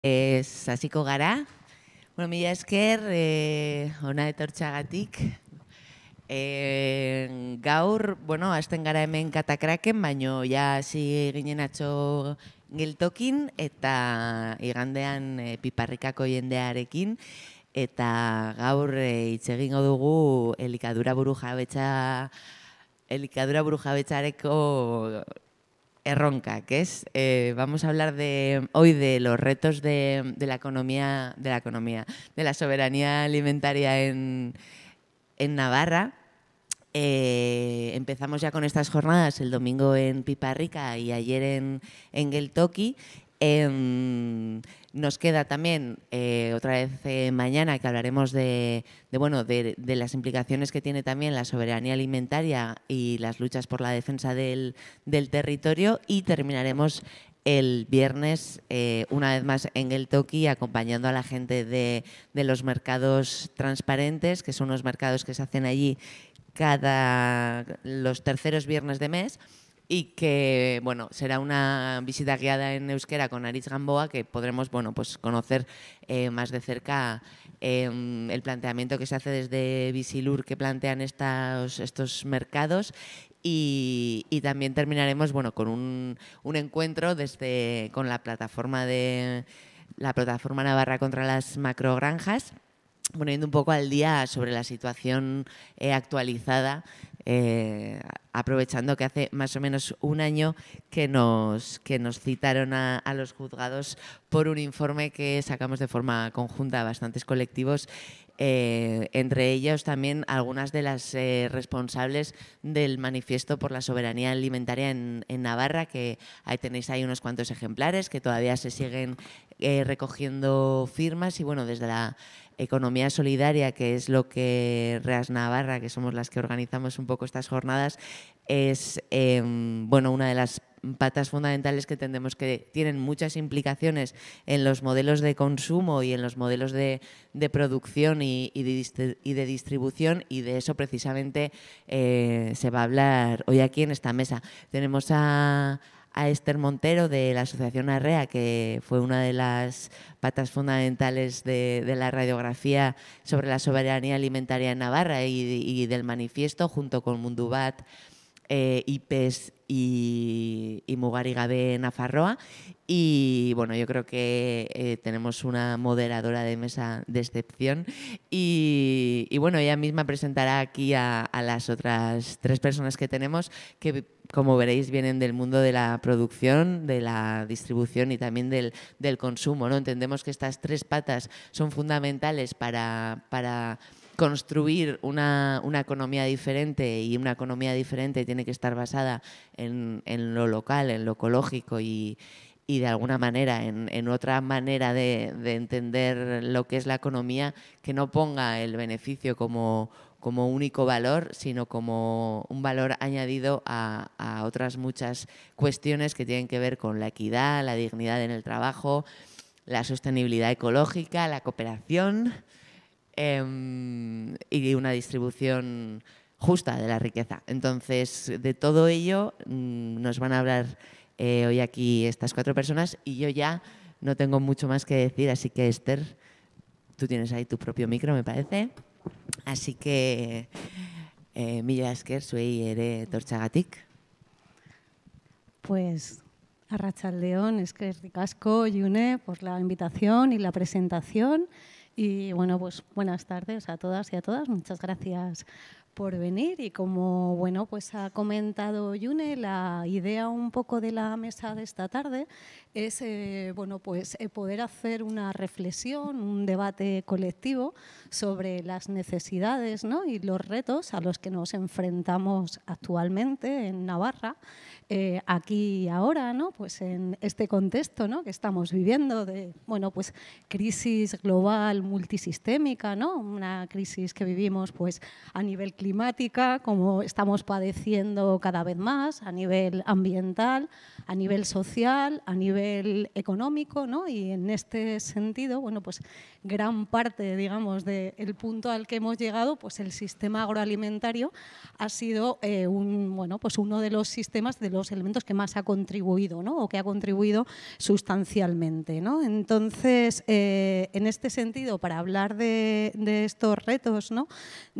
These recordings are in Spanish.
Hasiko gara. Bueno, mila esker, hona etortxagatik. Gaur, bueno, hasten gara hemen katakraken, baino ja hasi ginen atzo geltokin eta igandean piparrikako jendearekin. Eta gaur hitz egingo dugu elikadura burujabetzareko erronkak, ¿es? Vamos a hablar hoy de los retos de la soberanía alimentaria en Navarra. Empezamos ya con estas jornadas el domingo en Piparrica y ayer en Geltoki. Nos queda también otra vez mañana que hablaremos de las implicaciones que tiene también la soberanía alimentaria y las luchas por la defensa del territorio, y terminaremos el viernes una vez más en Geltoki acompañando a la gente de los mercados transparentes, que son unos mercados que se hacen allí los terceros viernes de mes, y que bueno, será una visita guiada en euskera con Aritz Gamboa, que podremos pues conocer más de cerca el planteamiento que se hace desde Bizilur, que plantean estos mercados. Y también terminaremos con un encuentro con la plataforma Navarra contra las macrogranjas, poniendo un poco al día sobre la situación actualizada, aprovechando que hace más o menos un año que nos citaron a los juzgados por un informe que sacamos de forma conjunta a bastantes colectivos, entre ellos también algunas de las responsables del manifiesto por la soberanía alimentaria en Navarra, que ahí tenéis unos cuantos ejemplares que todavía se siguen recogiendo firmas. Y bueno, desde la economía solidaria, que es lo que Reas Navarra, que somos las que organizamos un poco estas jornadas, es una de las patas fundamentales que entendemos que tienen muchas implicaciones en los modelos de consumo y en los modelos de producción y de distribución, y de eso precisamente se va a hablar hoy aquí en esta mesa. Tenemos a Esther Montero, de la Asociación Arrea, que fue una de las patas fundamentales de la radiografía sobre la soberanía alimentaria en Navarra y del manifiesto, junto con Mundubat, IPES y Mugari Gabe Nafarroa. Y bueno, yo creo que tenemos una moderadora de mesa de excepción, y bueno, ella misma presentará aquí a las otras tres personas que tenemos, que como veréis vienen del mundo de la producción, de la distribución y también del consumo, ¿no? Entendemos que estas tres patas son fundamentales para construir una economía diferente, y una economía diferente tiene que estar basada en lo local, en lo ecológico, y de alguna manera en otra manera de entender lo que es la economía, que no ponga el beneficio como único valor, sino como un valor añadido a otras muchas cuestiones que tienen que ver con la equidad, la dignidad en el trabajo, la sostenibilidad ecológica, la cooperación, y una distribución justa de la riqueza. Entonces, de todo ello nos van a hablar hoy aquí estas cuatro personas, y yo ya no tengo mucho más que decir, así que Esther, tú tienes ahí tu propio micro, me parece. Así que mila esker zuei ere etortxagatik. Pues arratsaldeon, eskerrik asko, June, por la invitación y la presentación. Y bueno, pues buenas tardes a todas y a todas. Muchas gracias por venir. Y como pues ha comentado June, la idea un poco de la mesa de esta tarde es poder hacer una reflexión, un debate colectivo sobre las necesidades, ¿no?, y los retos a los que nos enfrentamos actualmente en Navarra, aquí y ahora, ¿no?, pues en este contexto, ¿no?, que estamos viviendo de crisis global multisistémica, ¿no?, una crisis que vivimos pues a nivel climática, como estamos padeciendo cada vez más a nivel ambiental, a nivel social, a nivel económico, ¿no? Y en este sentido, bueno, pues gran parte, digamos, del punto al que hemos llegado, pues el sistema agroalimentario ha sido uno de los sistemas, de los elementos que más ha contribuido, ¿no? O que ha contribuido sustancialmente, ¿no? Entonces, en este sentido, para hablar de estos retos, ¿no?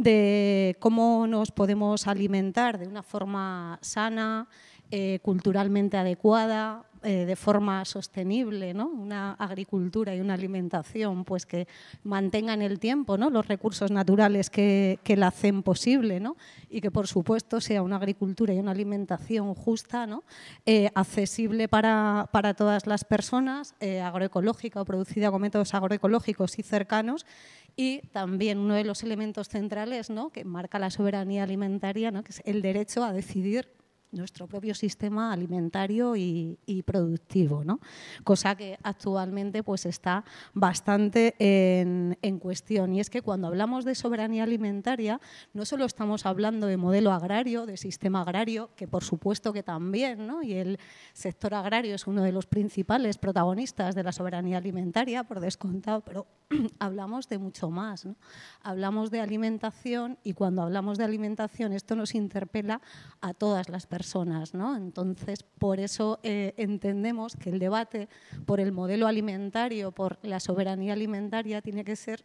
De cómo nos podemos alimentar de una forma sana, culturalmente adecuada, de forma sostenible, ¿no? Una agricultura y una alimentación pues, que mantengan el tiempo, ¿no? Los recursos naturales que la hacen posible, ¿no? Y que, por supuesto, sea una agricultura y una alimentación justa, ¿no? Accesible para todas las personas, agroecológica o producida con métodos agroecológicos y cercanos. Y también uno de los elementos centrales, ¿no? Que marca la soberanía alimentaria, ¿no? Que es el derecho a decidir nuestro propio sistema alimentario y productivo, ¿no? Cosa que actualmente pues, está bastante en cuestión. Y es que cuando hablamos de soberanía alimentaria, no solo estamos hablando de modelo agrario, de sistema agrario, que por supuesto que también, ¿no? Y el sector agrario es uno de los principales protagonistas de la soberanía alimentaria, por descontado, pero hablamos de mucho más, ¿no? Hablamos de alimentación y cuando hablamos de alimentación esto nos interpela a todas las personas, ¿no? Entonces, por eso entendemos que el debate por el modelo alimentario, por la soberanía alimentaria, tiene que ser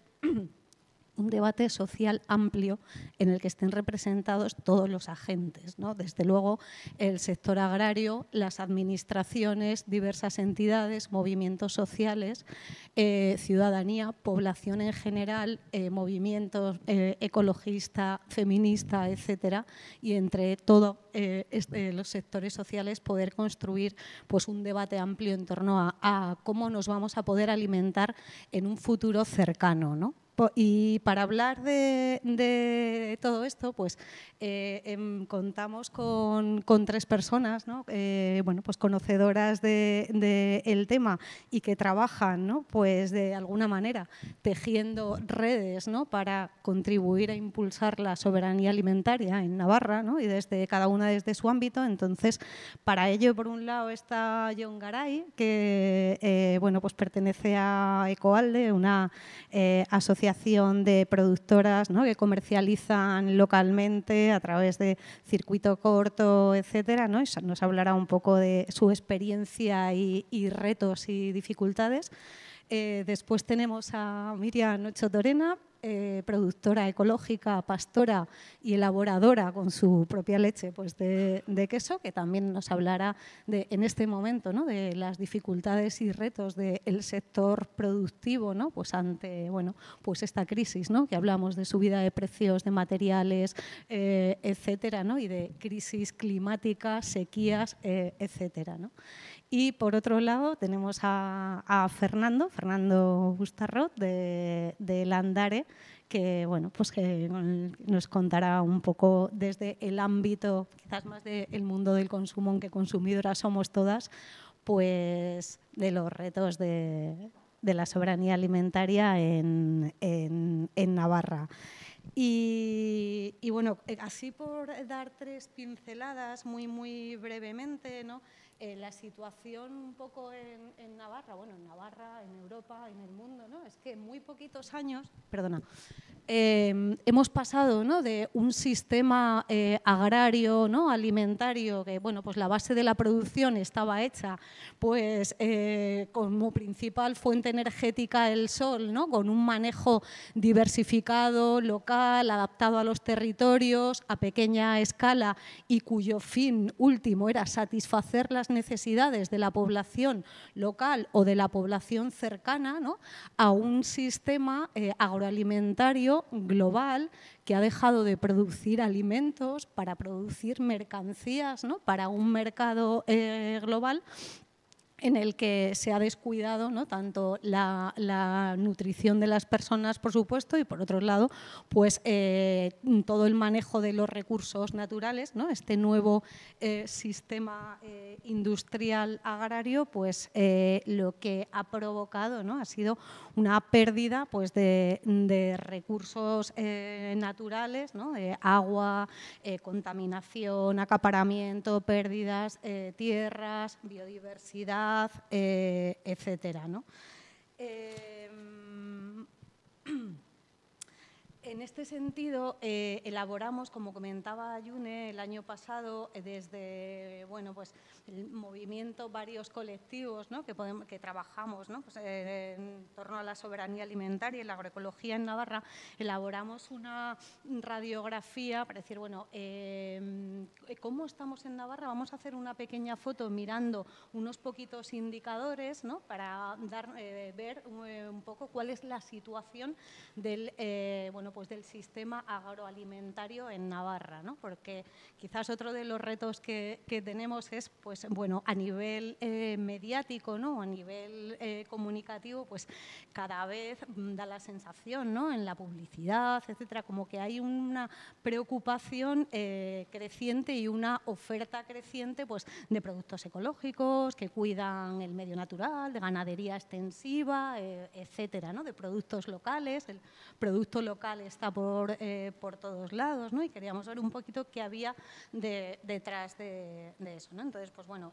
un debate social amplio en el que estén representados todos los agentes, ¿no? Desde luego el sector agrario, las administraciones, diversas entidades, movimientos sociales, ciudadanía, población en general, movimientos ecologista, feminista, etcétera, y entre todos los sectores sociales poder construir pues, un debate amplio en torno a cómo nos vamos a poder alimentar en un futuro cercano, ¿no? Y para hablar de todo esto, pues contamos con 3 personas, ¿no? Bueno, pues conocedoras del tema y que trabajan, ¿no? Pues de alguna manera tejiendo redes, ¿no? Para contribuir a impulsar la soberanía alimentaria en Navarra, ¿no? Y desde cada una desde su ámbito. Entonces, para ello, por un lado, está Jon Garay, que bueno, pues pertenece a Ecoalde, una asociación de productoras, ¿no? Que comercializan localmente a través de circuito corto, etcétera, ¿no? Y nos hablará un poco de su experiencia y retos y dificultades. Después tenemos a Miriam Ochotorena, productora ecológica, pastora y elaboradora con su propia leche pues de queso, que también nos hablará en este momento, ¿no? De las dificultades y retos del sector productivo, ¿no? Pues ante bueno, pues esta crisis, ¿no? Que hablamos de subida de precios de materiales, etcétera, ¿no? Y de crisis climática, sequías, etcétera, ¿no? Y por otro lado tenemos a Fernando Bustarrot de Landare, que bueno, pues que nos contará un poco desde el ámbito, quizás más del mundo del consumo, aunque consumidoras somos todas, pues de los retos de la soberanía alimentaria en Navarra. Y bueno, así por dar 3 pinceladas muy brevemente, ¿no? La situación un poco en Navarra, bueno, en Navarra, en Europa, en el mundo, ¿no? Es que en muy poquitos años, hemos pasado, ¿no? De un sistema agrario, ¿no? Alimentario, que bueno, pues la base de la producción estaba hecha pues, como principal fuente energética el sol, ¿no? Con un manejo diversificado, local, adaptado a los territorios, a pequeña escala y cuyo fin último era satisfacer las necesidades de la población local o de la población cercana, ¿no? A un sistema agroalimentario global que ha dejado de producir alimentos para producir mercancías, ¿no? Para un mercado global en el que se ha descuidado, ¿no?, tanto la nutrición de las personas, por supuesto, y por otro lado, pues todo el manejo de los recursos naturales, ¿no? Este nuevo sistema industrial agrario, pues lo que ha provocado, ¿no?, ha sido una pérdida, pues, de recursos naturales, ¿no?, de agua, contaminación, acaparamiento, pérdidas, tierras, biodiversidad, etcétera, ¿no? En este sentido, elaboramos, como comentaba June, el año pasado, desde pues, el movimiento, varios colectivos, ¿no?, que trabajamos, ¿no?, pues, en torno a la soberanía alimentaria y la agroecología en Navarra, elaboramos una radiografía para decir, bueno, ¿cómo estamos en Navarra? Vamos a hacer una pequeña foto mirando unos poquitos indicadores, ¿no?, para ver un poco cuál es la situación del pues del sistema agroalimentario en Navarra, ¿no? Porque quizás otro de los retos que tenemos es, pues, bueno, a nivel mediático, ¿no?, a nivel comunicativo, pues cada vez da la sensación, ¿no?, en la publicidad, etcétera, como que hay una preocupación creciente y una oferta creciente, pues, de productos ecológicos que cuidan el medio natural, de ganadería extensiva, etcétera, ¿no?, de productos locales. El producto local está por todos lados, ¿no? Y queríamos ver un poquito qué había detrás de eso, ¿no? Entonces, pues bueno,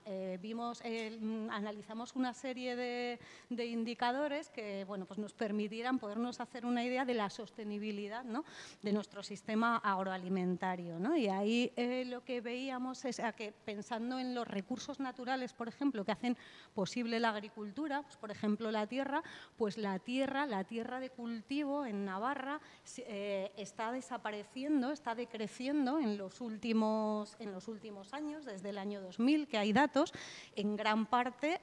analizamos una serie de indicadores que, bueno, pues nos permitieran podernos hacer una idea de la sostenibilidad, ¿no?, de nuestro sistema agroalimentario, ¿no? Y ahí lo que veíamos es que, pensando en los recursos naturales, por ejemplo, que hacen posible la agricultura, pues, por ejemplo, la tierra, pues la tierra de cultivo en Navarra está desapareciendo, está decreciendo en los últimos años, desde el año 2000, que hay datos, en gran parte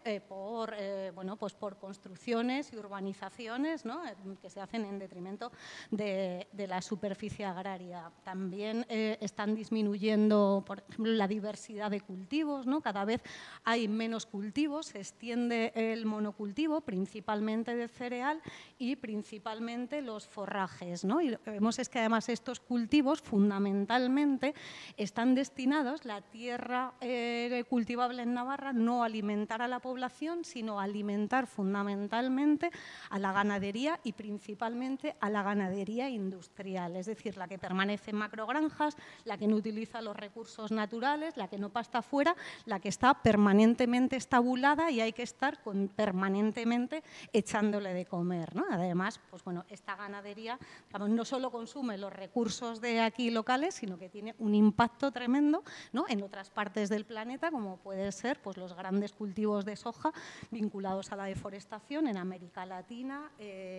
pues por construcciones y urbanizaciones, ¿no?, que se hacen en detrimento de la superficie agraria. También están disminuyendo, por ejemplo, la diversidad de cultivos, ¿no? Cada vez hay menos cultivos, se extiende el monocultivo, principalmente de cereal y principalmente los forrajes, ¿no? Y lo que vemos es que además estos cultivos fundamentalmente están destinados, la tierra cultivable en Navarra, no a alimentar a la población, sino a alimentar fundamentalmente a la ganadería y principalmente a la ganadería industrial, es decir, la que permanece en macrogranjas, la que no utiliza los recursos naturales, la que no pasta fuera, la que está permanentemente estabulada y hay que estar permanentemente echándole de comer, ¿no? Además, pues bueno, esta ganadería, digamos, no solo consume los recursos de aquí locales, sino que tiene un impacto tremendo, ¿no?, en otras partes del planeta, como puede ser, pues, los grandes cultivos de soja vinculados a la deforestación en América Latina,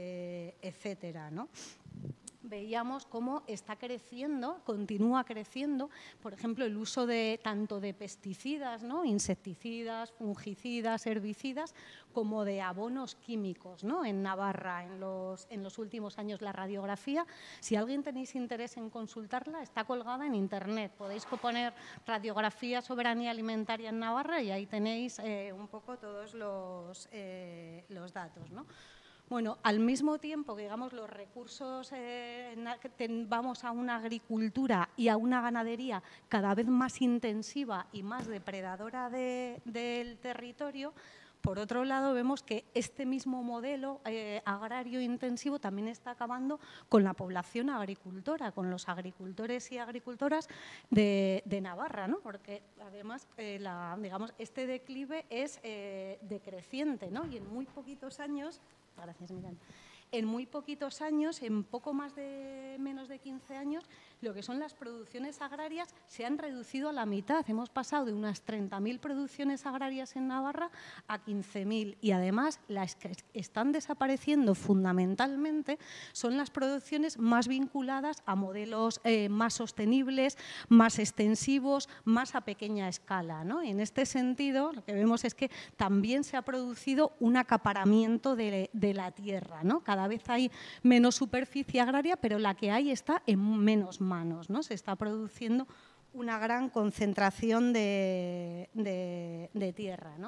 etcétera, ¿no? Veíamos cómo está creciendo, continúa creciendo, por ejemplo, el uso tanto de pesticidas, ¿no?, insecticidas, fungicidas, herbicidas, como de abonos químicos, ¿no?, en Navarra en los últimos años. La radiografía, si alguien tenéis interés en consultarla, está colgada en Internet. Podéis poner radiografía soberanía alimentaria en Navarra y ahí tenéis un poco todos los datos, ¿no? Bueno, al mismo tiempo que, digamos, los recursos, vamos a una agricultura y a una ganadería cada vez más intensiva y más depredadora del territorio, por otro lado, vemos que este mismo modelo agrario intensivo también está acabando con la población agricultora, con los agricultores y agricultoras de Navarra, ¿no? Porque además, digamos, este declive es decreciente, ¿no? Y en muy poquitos años… Gracias, Miriam. En muy poquitos años, en poco menos de 15 años, lo que son las producciones agrarias se han reducido a la mitad. Hemos pasado de unas 30.000 producciones agrarias en Navarra a 15.000 y además las que están desapareciendo fundamentalmente son las producciones más vinculadas a modelos más sostenibles, más extensivos, más a pequeña escala, ¿no? En este sentido, lo que vemos es que también se ha producido un acaparamiento de la tierra, ¿no? Cada vez hay menos superficie agraria, pero la que hay está en menos manos, ¿no? Se está produciendo una gran concentración de tierra, ¿no?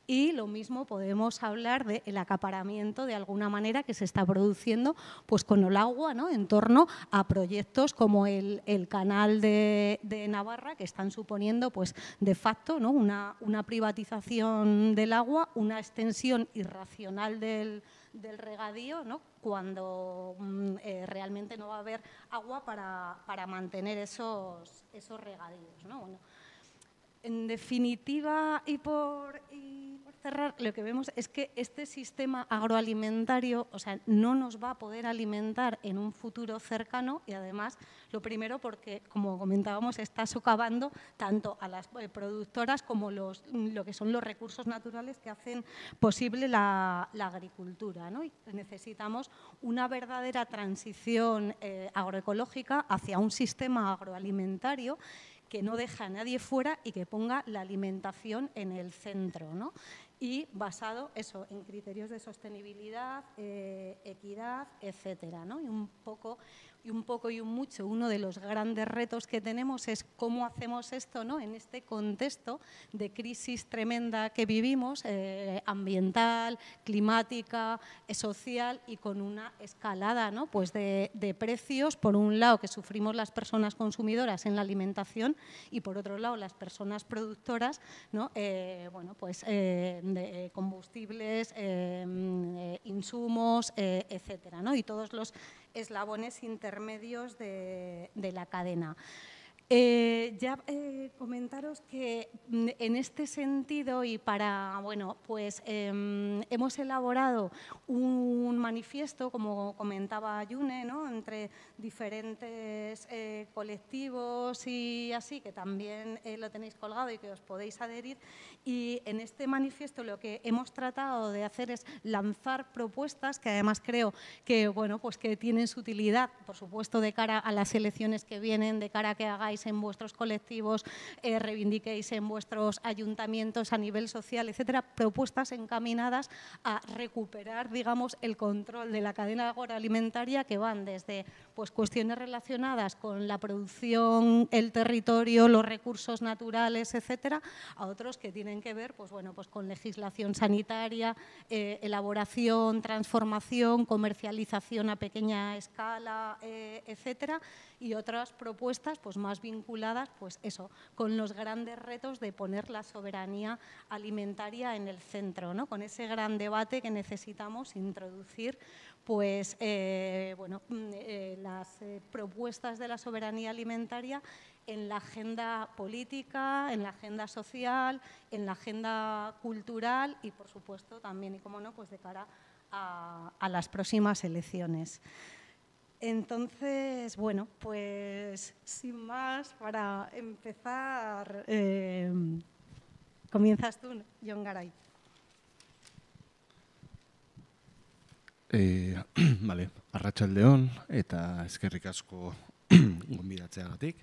Y lo mismo podemos hablar del acaparamiento de alguna manera que se está produciendo pues, con el agua, ¿no? En torno a proyectos como el canal de Navarra, que están suponiendo pues, de facto, ¿no? una privatización del agua, una extensión irracional del regadío, ¿no? Cuando realmente no va a haber agua para mantener esos regadíos, ¿no? Bueno, en definitiva, y por cerrar, lo que vemos es que este sistema agroalimentario, o sea, no nos va a poder alimentar en un futuro cercano y además, lo primero porque, como comentábamos, está socavando tanto a las productoras como lo que son los recursos naturales que hacen posible la agricultura, ¿no? Y necesitamos una verdadera transición agroecológica hacia un sistema agroalimentario que no deja a nadie fuera y que ponga la alimentación en el centro, ¿no? Y basado eso, en criterios de sostenibilidad, equidad, etcétera, ¿no? Y un poco y un mucho, uno de los grandes retos que tenemos es cómo hacemos esto, ¿no? En este contexto de crisis tremenda que vivimos, ambiental, climática, social y con una escalada, ¿no? Pues de precios, por un lado, que sufrimos las personas consumidoras en la alimentación y por otro lado las personas productoras, ¿no? Bueno, pues de combustibles, insumos, etcétera, ¿no? Y todos los eslabones intermedios de la cadena. Comentaros que en este sentido y para, bueno, pues hemos elaborado un manifiesto, como comentaba Yune, ¿no? Entre diferentes colectivos y así, que también lo tenéis colgado y que os podéis adherir. Y en este manifiesto lo que hemos tratado de hacer es lanzar propuestas que además creo que, bueno, pues que tienen su utilidad, por supuesto, de cara a las elecciones que vienen, de cara a que hagáis en vuestros colectivos, reivindiquéis en vuestros ayuntamientos a nivel social, etcétera, propuestas encaminadas a recuperar, digamos, el control de la cadena agroalimentaria que van desde pues, cuestiones relacionadas con la producción, el territorio, los recursos naturales, etcétera, a otros que tienen que ver pues, bueno, pues con legislación sanitaria, elaboración, transformación, comercialización a pequeña escala, etcétera, y otras propuestas pues, más vinculadas pues, eso, con los grandes retos de poner la soberanía alimentaria en el centro, ¿no? Con ese gran debate que necesitamos introducir pues, bueno, las propuestas de la soberanía alimentaria en la agenda política, en la agenda social, en la agenda cultural y, por supuesto, también, y como no, pues de cara a las próximas elecciones. Entonces, bueno, pues sin más, para empezar, comienzas tú, Jon Garay. Vale, arratsaldeon eta eskerrik asko gonbidatzeagatik.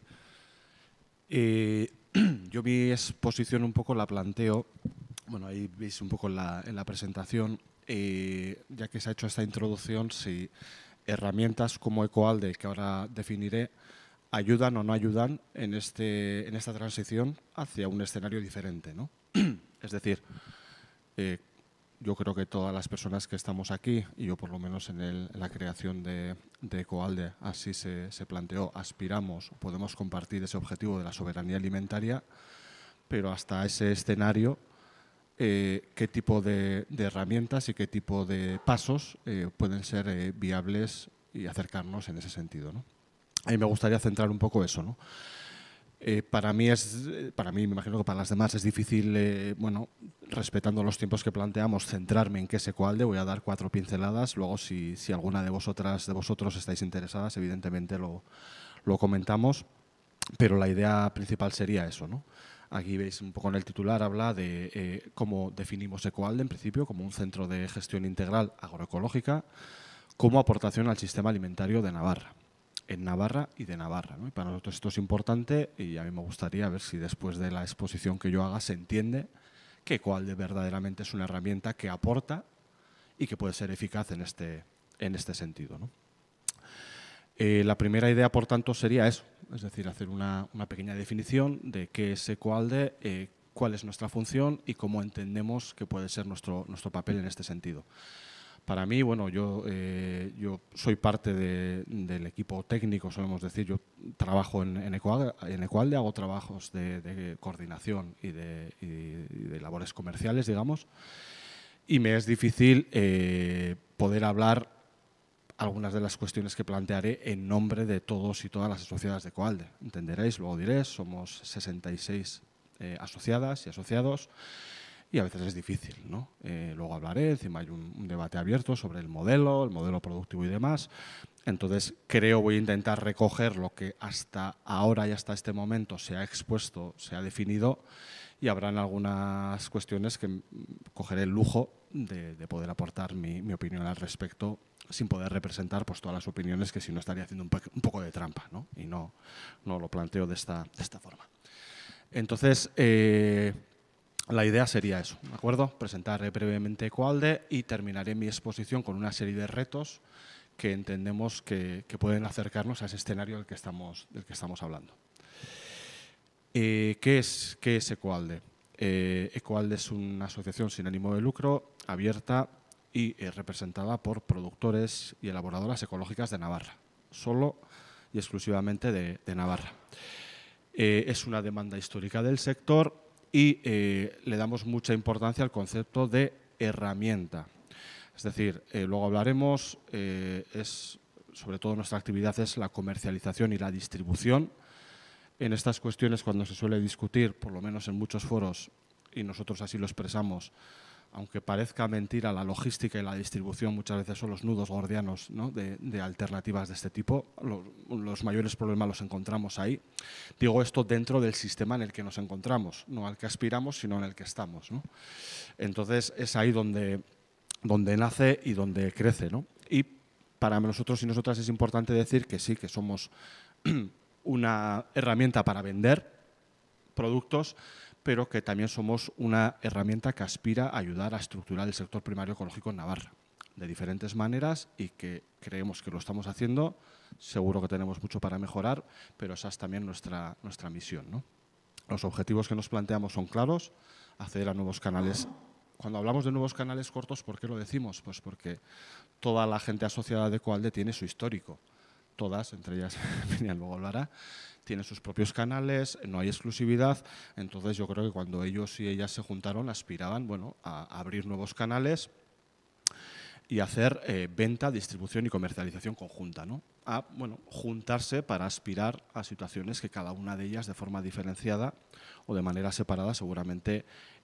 Yo mi exposición un poco la planteo, bueno, ahí veis un poco en la presentación, ya que se ha hecho esta introducción, si herramientas como Ecoalde, que ahora definiré, ayudan o no ayudan en esta transición hacia un escenario diferente, ¿no? Es decir, yo creo que todas las personas que estamos aquí, y yo por lo menos en la creación de Ecoalde, así se planteó, aspiramos, podemos compartir ese objetivo de la soberanía alimentaria, pero hasta ese escenario, qué tipo de herramientas y qué tipo de pasos pueden ser viables y acercarnos en ese sentido, ¿no? A mí me gustaría centrar un poco eso, ¿no? Para mí, me imagino que para las demás es difícil, bueno, respetando los tiempos que planteamos, centrarme en qué es Ecoalde. Voy a dar 4 pinceladas. Luego, si alguna de vosotros estáis interesadas, evidentemente lo comentamos. Pero la idea principal sería eso, ¿no? Aquí veis un poco en el titular, habla de cómo definimos Ecoalde, en principio, como un centro de gestión integral agroecológica, como aportación al sistema alimentario de Navarra. En Navarra y de Navarra, ¿no? Y para nosotros esto es importante y a mí me gustaría ver si después de la exposición que yo haga se entiende que Ecoalde verdaderamente es una herramienta que aporta y que puede ser eficaz en este sentido, ¿no? La primera idea, por tanto, sería eso, es decir, hacer una pequeña definición de qué es Ecoalde, cuál es nuestra función y cómo entendemos que puede ser nuestro papel en este sentido. Para mí, bueno, yo soy parte del equipo técnico, solemos decir. Yo trabajo en Ecoalde, hago trabajos de coordinación y de labores comerciales, digamos, y me es difícil poder hablar algunas de las cuestiones que plantearé en nombre de todos y todas las asociadas de Ecoalde. Entenderéis, luego diré, somos 66 asociadas y asociados y a veces es difícil, ¿no? Luego hablaré, encima hay un debate abierto sobre el modelo productivo y demás. Entonces, voy a intentar recoger lo que hasta ahora y hasta este momento se ha expuesto, se ha definido, y habrán algunas cuestiones que cogeré el lujo de poder aportar mi opinión al respecto, sin poder representar pues todas las opiniones, que si no estaría haciendo un poco de trampa, ¿no? Y no lo planteo de esta forma. Entonces, la idea sería eso, ¿de acuerdo? Presentar brevemente Ecoalde y terminaré mi exposición con una serie de retos que entendemos que pueden acercarnos a ese escenario del que estamos hablando. ¿Qué es Ecoalde? Ecoalde es una asociación sin ánimo de lucro, abierta y representada por productores y elaboradoras ecológicas de Navarra, solo y exclusivamente de Navarra. Es una demanda histórica del sector y le damos mucha importancia al concepto de herramienta. Es decir, luego hablaremos, sobre todo nuestra actividad es la comercialización y la distribución. En estas cuestiones, cuando se suele discutir, por lo menos en muchos foros, y nosotros así lo expresamos, aunque parezca mentira, la logística y la distribución muchas veces son los nudos gordianos, ¿no?, de alternativas de este tipo. Los mayores problemas los encontramos ahí. Digo esto dentro del sistema en el que nos encontramos, no al que aspiramos, sino en el que estamos, ¿no? Entonces, es ahí donde nace y donde crece, ¿no? Y para nosotros y nosotras es importante decir que sí, que somos una herramienta para vender productos, pero que también somos una herramienta que aspira a ayudar a estructurar el sector primario ecológico en Navarra de diferentes maneras, y que creemos que lo estamos haciendo. Seguro que tenemos mucho para mejorar, pero esa es también nuestra misión, ¿no? Los objetivos que nos planteamos son claros: acceder a nuevos canales. Cuando hablamos de nuevos canales cortos, ¿por qué lo decimos? Pues porque toda la gente asociada de Ecoalde tiene su histórico. Todas, entre ellas Miriam luego hablará, tienen sus propios canales, no hay exclusividad. Entonces yo creo que cuando ellos y ellas se juntaron, aspiraban, bueno, a abrir nuevos canales y hacer venta, distribución y comercialización conjunta, ¿no? A, bueno, juntarse para aspirar a situaciones que cada una de ellas, de forma diferenciada o de manera separada, seguramente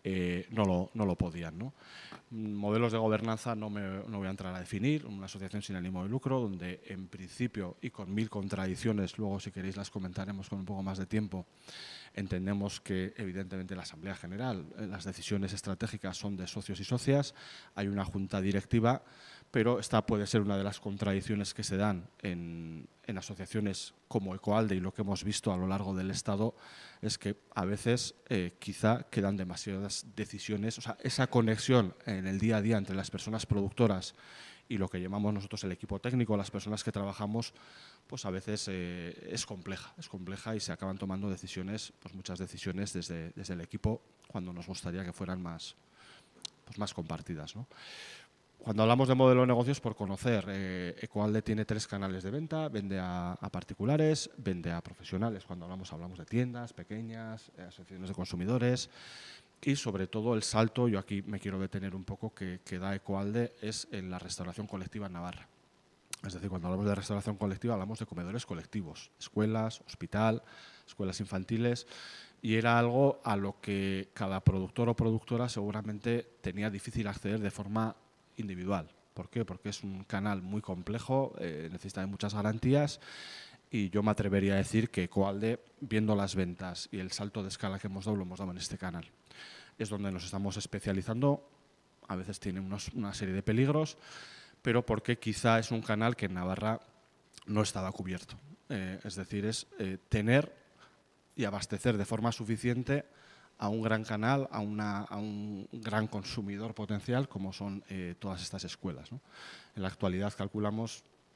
no lo podían, ¿no? Modelos de gobernanza no voy a entrar a definir. Una asociación sin ánimo de lucro, donde en principio, y con 1000 contradicciones, luego si queréis las comentaremos con un poco más de tiempo, entendemos que evidentemente la Asamblea General, las decisiones estratégicas son de socios y socias, hay una junta directiva, pero esta puede ser una de las contradicciones que se dan en asociaciones como Ecoalde, y lo que hemos visto a lo largo del Estado es que a veces quizá quedan demasiadas decisiones. O sea, esa conexión en el día a día entre las personas productoras y lo que llamamos nosotros el equipo técnico, las personas que trabajamos, pues a veces es compleja y se acaban tomando decisiones, pues muchas decisiones desde el equipo, cuando nos gustaría que fueran más compartidas, ¿no? Cuando hablamos de modelo de negocios, por conocer, Ecoalde tiene 3 canales de venta: vende a particulares, vende a profesionales, cuando hablamos de tiendas pequeñas, asociaciones de consumidores, y sobre todo el salto, yo aquí me quiero detener un poco, que da Ecoalde, es en la restauración colectiva en Navarra. Es decir, cuando hablamos de restauración colectiva hablamos de comedores colectivos, escuelas, hospital, escuelas infantiles, y era algo a lo que cada productor o productora seguramente tenía difícil acceder de forma individual. ¿Por qué? Porque es un canal muy complejo, necesita de muchas garantías, y yo me atrevería a decir que Ecoalde, viendo las ventas y el salto de escala que hemos dado, lo hemos dado en este canal. Es donde nos estamos especializando. A veces tiene una serie de peligros, pero porque quizá es un canal que en Navarra no estaba cubierto. Es decir, es tener y abastecer de forma suficiente a un gran canal, a un gran consumidor potencial, como son todas estas escuelas, ¿no? En la actualidad calculamos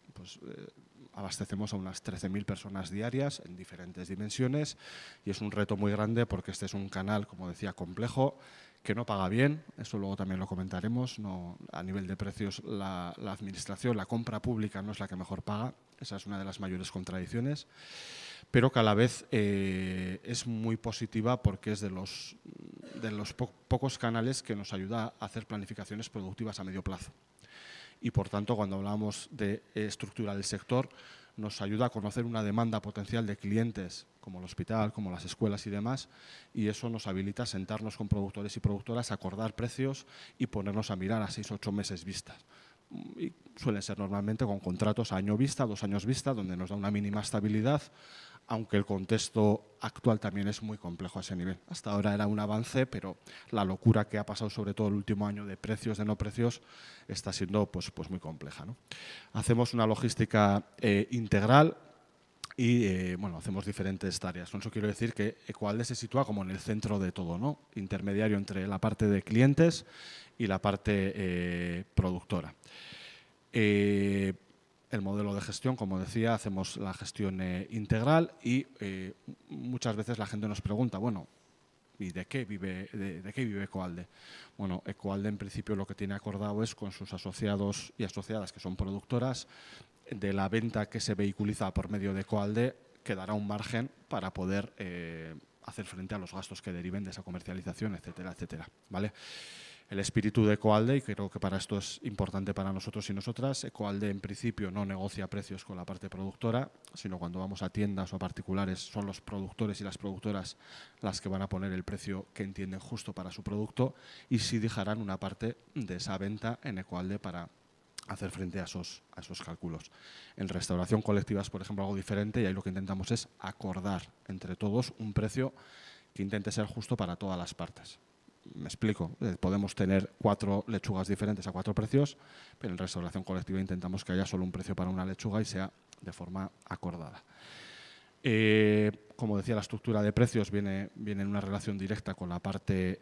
pues abastecemos a unas 13.000 personas diarias en diferentes dimensiones y es un reto muy grande porque este es un canal, como decía, complejo, que no paga bien, eso luego también lo comentaremos, no, a nivel de precios la administración, la compra pública no es la que mejor paga, esa es una de las mayores contradicciones, pero que a la vez es muy positiva porque es de los pocos canales que nos ayuda a hacer planificaciones productivas a medio plazo. Y por tanto, cuando hablamos de estructura del sector, nos ayuda a conocer una demanda potencial de clientes como el hospital, como las escuelas y demás, y eso nos habilita a sentarnos con productores y productoras, acordar precios y ponernos a mirar a 6 o 8 meses vistas. Y suelen ser normalmente con contratos a año vista, 2 años vista, donde nos da una mínima estabilidad, aunque el contexto actual también es muy complejo a ese nivel. Hasta ahora era un avance, pero la locura que ha pasado sobre todo el último año de precios, de no precios, está siendo pues muy compleja, ¿no? Hacemos una logística integral y bueno, hacemos diferentes tareas. Con eso quiero decir que Ecoalde se sitúa como en el centro de todo, ¿no? Intermediario entre la parte de clientes y la parte productora. El modelo de gestión, como decía, hacemos la gestión integral y muchas veces la gente nos pregunta, bueno, ¿y de qué vive Ecoalde? Bueno, Ecoalde en principio lo que tiene acordado es con sus asociados y asociadas que son productoras, de la venta que se vehiculiza por medio de Ecoalde quedará un margen para poder hacer frente a los gastos que deriven de esa comercialización, etcétera, etcétera, ¿vale? El espíritu de Ecoalde, y creo que para esto es importante para nosotros y nosotras, Ecoalde en principio no negocia precios con la parte productora, sino cuando vamos a tiendas o a particulares son los productores y las productoras las que van a poner el precio que entienden justo para su producto y sí dejarán una parte de esa venta en Ecoalde para hacer frente a esos cálculos. En restauración colectiva es, por ejemplo, algo diferente y ahí lo que intentamos es acordar entre todos un precio que intente ser justo para todas las partes. Me explico, podemos tener 4 lechugas diferentes a 4 precios, pero en restauración colectiva intentamos que haya solo un precio para una lechuga y sea de forma acordada. Como decía, la estructura de precios viene en una relación directa con la parte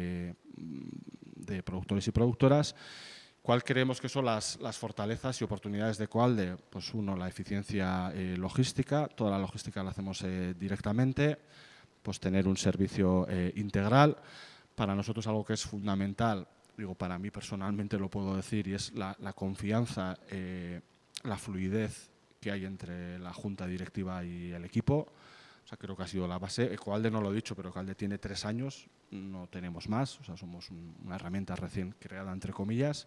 de productores y productoras. ¿Cuál creemos que son las fortalezas y oportunidades de Ecoalde? Pues uno, la eficiencia logística, toda la logística la hacemos directamente, pues tener un servicio integral. Para nosotros algo que es fundamental, digo, para mí personalmente lo puedo decir, y es la confianza, la fluidez que hay entre la junta directiva y el equipo. O sea, creo que ha sido la base. Ecoalde no lo he dicho, pero Ecoalde tiene 3 años, no tenemos más, o sea, somos una herramienta recién creada, entre comillas.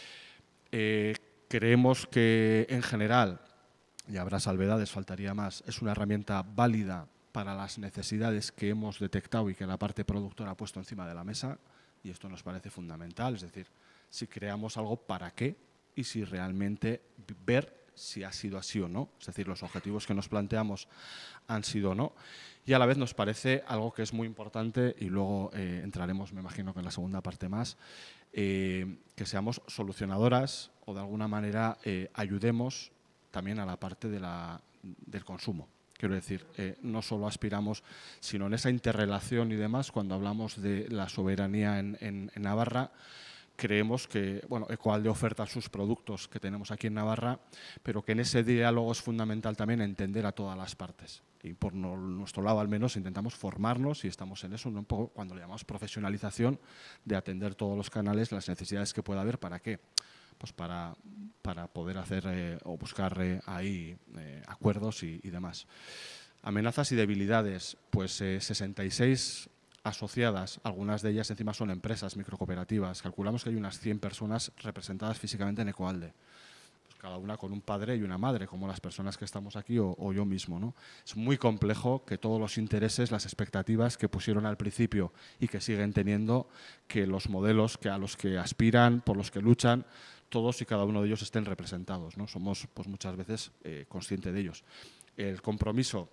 Creemos que en general, y habrá salvedades, faltaría más, es una herramienta válida para las necesidades que hemos detectado y que la parte productora ha puesto encima de la mesa, y esto nos parece fundamental, es decir, si creamos algo, ¿para qué? Y si realmente ver si ha sido así o no, es decir, los objetivos que nos planteamos han sido o no, y a la vez nos parece algo que es muy importante, y luego entraremos, me imagino que en la segunda parte más, que seamos solucionadoras o de alguna manera ayudemos también a la parte del consumo. Quiero decir, no solo aspiramos, sino en esa interrelación y demás, cuando hablamos de la soberanía en Navarra, creemos que, bueno, Ecoalde oferta sus productos que tenemos aquí en Navarra, pero que en ese diálogo es fundamental también entender a todas las partes. Y por nuestro lado, al menos, intentamos formarnos y estamos en eso, un poco cuando le llamamos profesionalización, de atender todos los canales, las necesidades que pueda haber. ¿Para qué? Pues para poder hacer o buscar ahí acuerdos y demás. Amenazas y debilidades, pues 66 asociadas, algunas de ellas encima son empresas, microcooperativas. Calculamos que hay unas 100 personas representadas físicamente en Ecoalde. Pues cada una con un padre y una madre, como las personas que estamos aquí o yo mismo, ¿no? Es muy complejo que todos los intereses, las expectativas que pusieron al principio y que siguen teniendo, que los modelos a los que aspiran, por los que luchan, todos y cada uno de ellos estén representados, ¿no? Somos pues muchas veces conscientes de ellos. El compromiso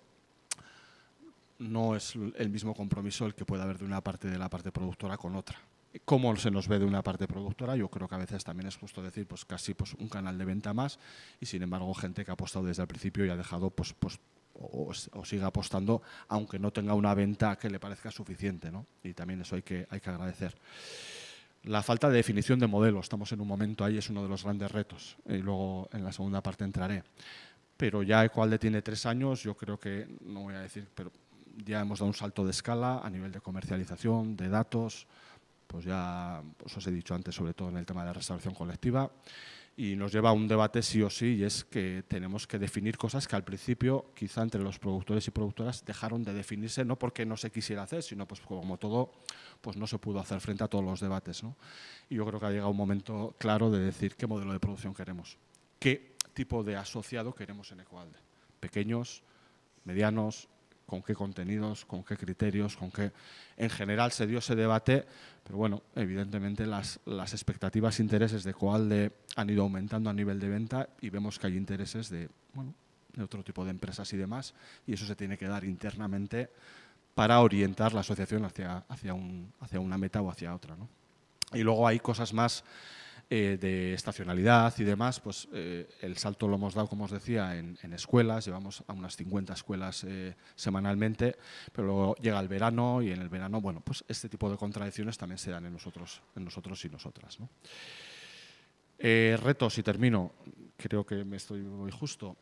no es el mismo compromiso el que puede haber de una parte de la parte productora con otra. ¿Cómo se nos ve de una parte productora? Yo creo que a veces también es justo decir, pues casi pues, un canal de venta más, y sin embargo gente que ha apostado desde el principio y ha dejado pues o sigue apostando, aunque no tenga una venta que le parezca suficiente, ¿no? Y también eso hay que agradecer. La falta de definición de modelo. Estamos en un momento ahí, es uno de los grandes retos. Y luego en la segunda parte entraré. Pero ya Ecoalde tiene 3 años, yo creo que, no voy a decir, pero ya hemos dado un salto de escala a nivel de comercialización, de datos, pues ya os he dicho antes, sobre todo en el tema de la restauración colectiva, y nos lleva a un debate sí o sí, y es que tenemos que definir cosas que al principio, quizá entre los productores y productoras, dejaron de definirse, no porque no se quisiera hacer, sino pues como todo, pues no se pudo hacer frente a todos los debates, ¿no? Y yo creo que ha llegado un momento claro de decir qué modelo de producción queremos, qué tipo de asociado queremos en Ecoalde. Pequeños, medianos, con qué contenidos, con qué criterios, con qué… En general se dio ese debate, pero bueno, evidentemente las expectativas e intereses de Ecoalde han ido aumentando a nivel de venta y vemos que hay intereses de, bueno, de otro tipo de empresas y demás, y eso se tiene que dar internamente para orientar la asociación hacia una meta o hacia otra, ¿no? Y luego hay cosas más de estacionalidad y demás, pues el salto lo hemos dado, como os decía, en escuelas, llevamos a unas 50 escuelas semanalmente, pero luego llega el verano y en el verano, bueno, pues este tipo de contradicciones también se dan en nosotros y nosotras, ¿no? Retos, y termino, creo que voy justo.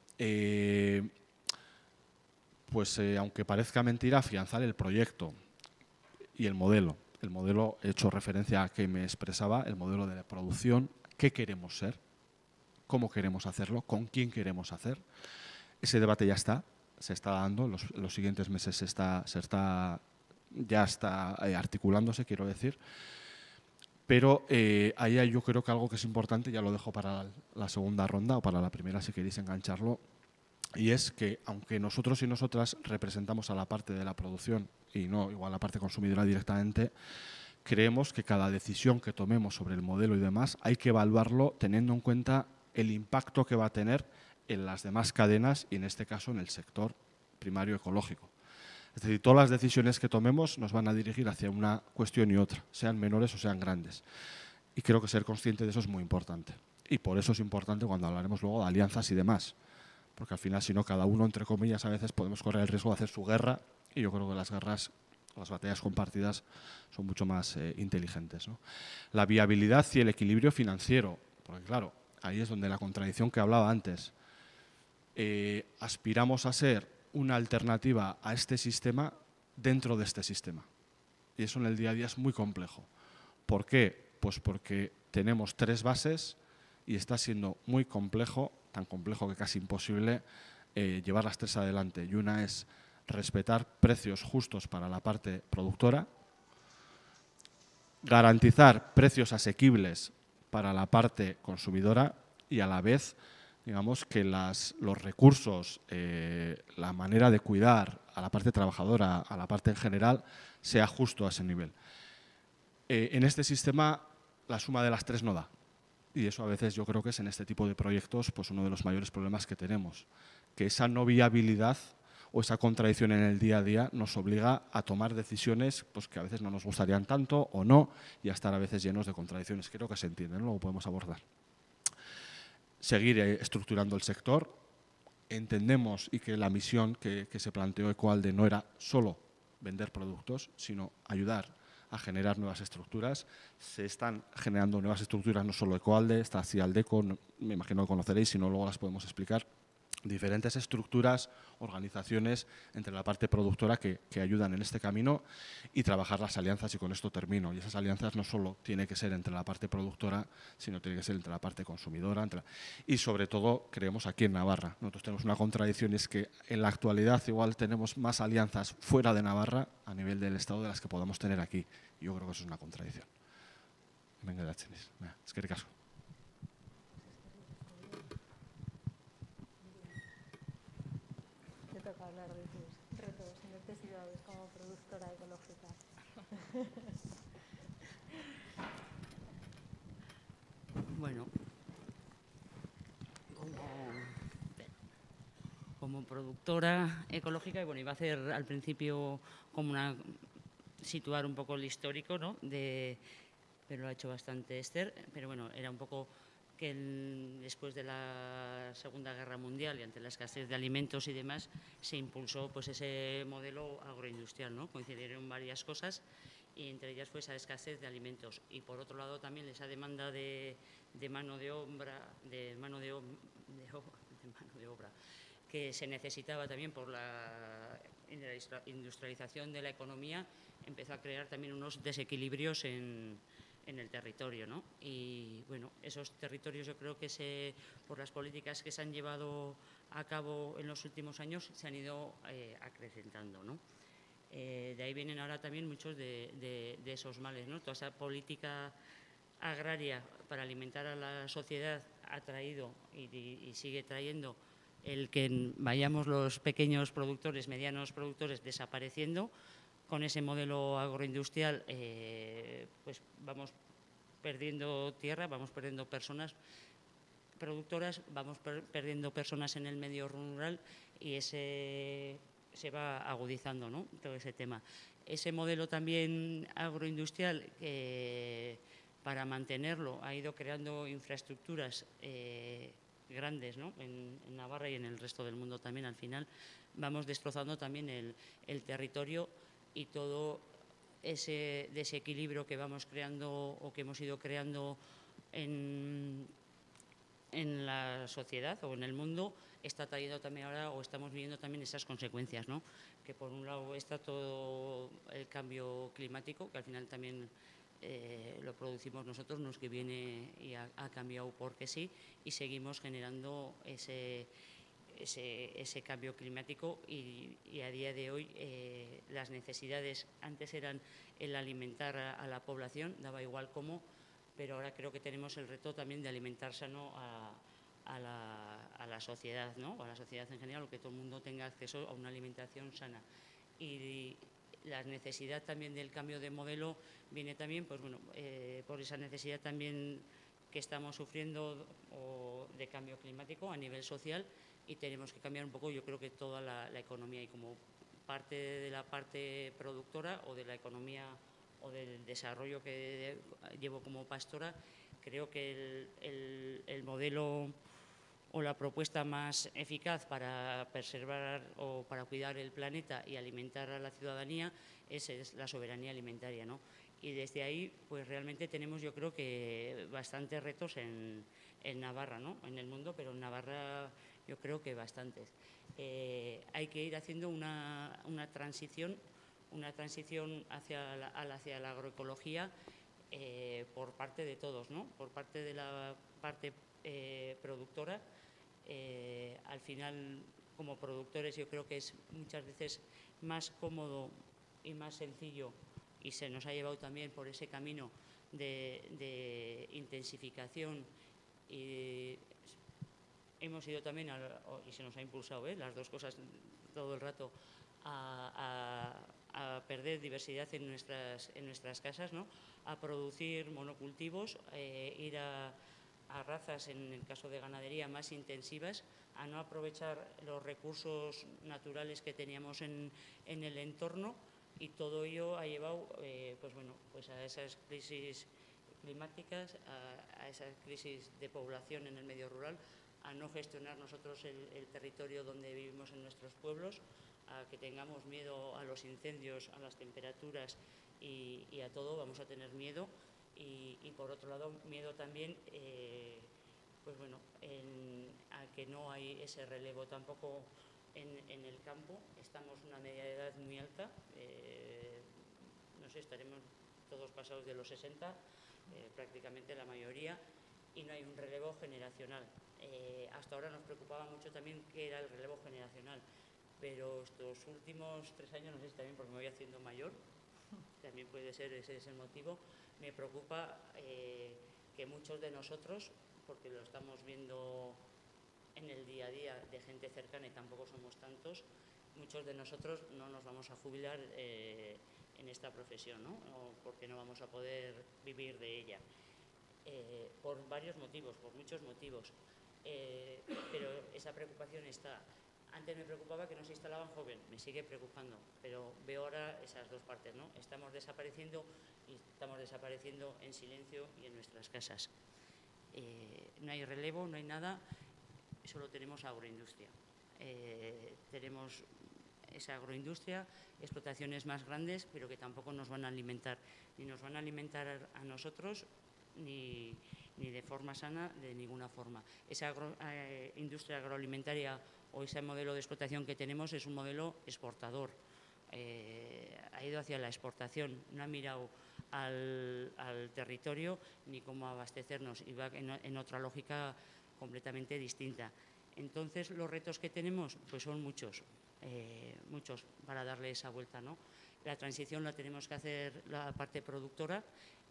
Aunque parezca mentira, afianzar el proyecto y el modelo. El modelo, he hecho referencia a que me expresaba, el modelo de la producción, qué queremos ser, cómo queremos hacerlo, con quién queremos hacer. Ese debate ya está, se está dando, en los siguientes meses ya está articulándose, quiero decir. Pero ahí hay yo creo que algo que es importante, ya lo dejo para la segunda ronda o para la primera si queréis engancharlo, y es que aunque nosotros y nosotras representamos a la parte de la producción y no igual la parte consumidora directamente, creemos que cada decisión que tomemos sobre el modelo y demás hay que evaluarlo teniendo en cuenta el impacto que va a tener en las demás cadenas y en este caso en el sector primario ecológico. Es decir, todas las decisiones que tomemos nos van a dirigir hacia una cuestión y otra, sean menores o sean grandes. Y creo que ser consciente de eso es muy importante. Y por eso es importante cuando hablaremos luego de alianzas y demás. Porque al final, si no, cada uno, entre comillas, a veces podemos correr el riesgo de hacer su guerra, y yo creo que las guerras, las batallas compartidas son mucho más inteligentes, ¿no? La viabilidad y el equilibrio financiero, porque claro, ahí es donde la contradicción que hablaba antes. Aspiramos a ser una alternativa a este sistema dentro de este sistema. Y eso en el día a día es muy complejo. ¿Por qué? Pues porque tenemos 3 bases y está siendo muy complejo, tan complejo que casi imposible, llevar las 3 adelante. Y una es respetar precios justos para la parte productora, garantizar precios asequibles para la parte consumidora y a la vez, digamos, que los recursos, la manera de cuidar a la parte trabajadora, a la parte en general, sea justo a ese nivel. En este sistema la suma de las 3 no da. Y eso a veces yo creo que es en este tipo de proyectos pues uno de los mayores problemas que tenemos. Que esa no viabilidad o esa contradicción en el día a día nos obliga a tomar decisiones pues, que a veces no nos gustarían tanto o no y a estar a veces llenos de contradicciones. Creo que se entienden, luego podemos abordar. Seguir estructurando el sector. Entendemos y que la misión que se planteó Ecoalde no era solo vender productos, sino ayudar a generar nuevas estructuras. Se están generando nuevas estructuras, no solo Ecoalde, está Cialdeco, me imagino que conoceréis, si no luego las podemos explicar. Diferentes estructuras, organizaciones entre la parte productora que ayudan en este camino y trabajar las alianzas, y con esto termino. Y esas alianzas no solo tienen que ser entre la parte productora, sino tiene que ser entre la parte consumidora. Y sobre todo, creemos aquí en Navarra. Nosotros tenemos una contradicción y es que en la actualidad igual tenemos más alianzas fuera de Navarra a nivel del Estado de las que podamos tener aquí. Y yo creo que eso es una contradicción. Venga, gracias. Eskerrik asko. Hablar de tus retos y necesidades como productora ecológica. Bueno, como productora ecológica, y bueno, iba a hacer al principio como situar un poco el histórico, ¿no? Pero lo ha hecho bastante Esther, pero bueno, era un poco que después de la Segunda Guerra Mundial y ante la escasez de alimentos y demás, se impulsó pues ese modelo agroindustrial, ¿no? Coincidieron varias cosas y entre ellas fue esa escasez de alimentos. Y por otro lado también esa demanda de mano de obra, que se necesitaba también por la industrialización de la economía, empezó a crear también unos desequilibrios en el territorio, ¿no? Y bueno, esos territorios yo creo que por las políticas que se han llevado a cabo en los últimos años se han ido acrecentando, ¿no? De ahí vienen ahora también muchos de esos males, ¿no? Toda esa política agraria para alimentar a la sociedad ha traído y sigue trayendo el que vayamos los pequeños productores, medianos productores desapareciendo. Con ese modelo agroindustrial pues vamos perdiendo tierra, vamos perdiendo personas productoras, vamos perdiendo personas en el medio rural y se va agudizando, ¿no? Todo ese tema. Ese modelo también agroindustrial para mantenerlo ha ido creando infraestructuras grandes, ¿no? En Navarra y en el resto del mundo también. Al final vamos destrozando también el territorio y todo ese desequilibrio que vamos creando o que hemos ido creando en la sociedad o en el mundo está trayendo también ahora, o estamos viendo también esas consecuencias, ¿no? Que por un lado está todo el cambio climático, que al final también lo producimos nosotros, no es que viene y ha cambiado porque sí, y seguimos generando ese cambio climático y a día de hoy las necesidades antes eran el alimentar a la población, daba igual cómo, pero ahora creo que tenemos el reto también de alimentar sano a la sociedad, ¿no? A la sociedad en general, o que todo el mundo tenga acceso a una alimentación sana. Y la necesidad también del cambio de modelo viene también, pues bueno, por esa necesidad también que estamos sufriendo de cambio climático a nivel social, y tenemos que cambiar un poco, yo creo que toda la economía, y como parte de la parte productora o de la economía o del desarrollo que llevo como pastora, creo que el modelo o la propuesta más eficaz para preservar o para cuidar el planeta y alimentar a la ciudadanía es la soberanía alimentaria, ¿no? Y desde ahí, pues realmente tenemos, yo creo que bastantes retos en Navarra, ¿no? En el mundo, pero en Navarra yo creo que bastantes. Hay que ir haciendo una transición hacia la agroecología por parte de todos, ¿no? Por parte de la parte productora. Al final, como productores, yo creo que es muchas veces más cómodo y más sencillo, y se nos ha llevado también por ese camino de intensificación, y hemos ido también, y se nos ha impulsado las dos cosas todo el rato, a perder diversidad en nuestras casas, ¿no? A producir monocultivos, ir a razas, en el caso de ganadería, más intensivas, a no aprovechar los recursos naturales que teníamos en el entorno, y todo ello ha llevado pues a esas crisis climáticas, a esa crisis de población en el medio rural, a no gestionar nosotros el territorio donde vivimos en nuestros pueblos, a que tengamos miedo a los incendios, a las temperaturas y a todo, vamos a tener miedo. Y por otro lado, miedo también a que no hay ese relevo tampoco en el campo. Estamos una media de edad muy alta, no sé, estaremos todos pasados de los 60, prácticamente la mayoría, y no hay un relevo generacional. Hasta ahora nos preocupaba mucho también qué era el relevo generacional, pero estos últimos 3 años, no sé si también porque me voy haciendo mayor, también puede ser ese es el motivo, me preocupa que muchos de nosotros, porque lo estamos viendo en el día a día de gente cercana y tampoco somos tantos, muchos de nosotros no nos vamos a jubilar en esta profesión, ¿no? O porque no vamos a poder vivir de ella. Por varios motivos, por muchos motivos, pero esa preocupación está. Antes me preocupaba que no se instalaban joven, me sigue preocupando, pero veo ahora esas dos partes, ¿no? Estamos desapareciendo, y estamos desapareciendo en silencio y en nuestras casas. No hay relevo, no hay nada, solo tenemos agroindustria. Tenemos esa agroindustria, explotaciones más grandes, pero que tampoco nos van a alimentar, ni nos van a alimentar a nosotros, ni de forma sana, de ninguna forma. Esa industria agroalimentaria o ese modelo de explotación que tenemos es un modelo exportador. Ha ido hacia la exportación, no ha mirado al territorio ni cómo abastecernos, y va en otra lógica completamente distinta. Entonces, los retos que tenemos pues son muchos para darle esa vuelta, ¿no? La transición la tenemos que hacer la parte productora,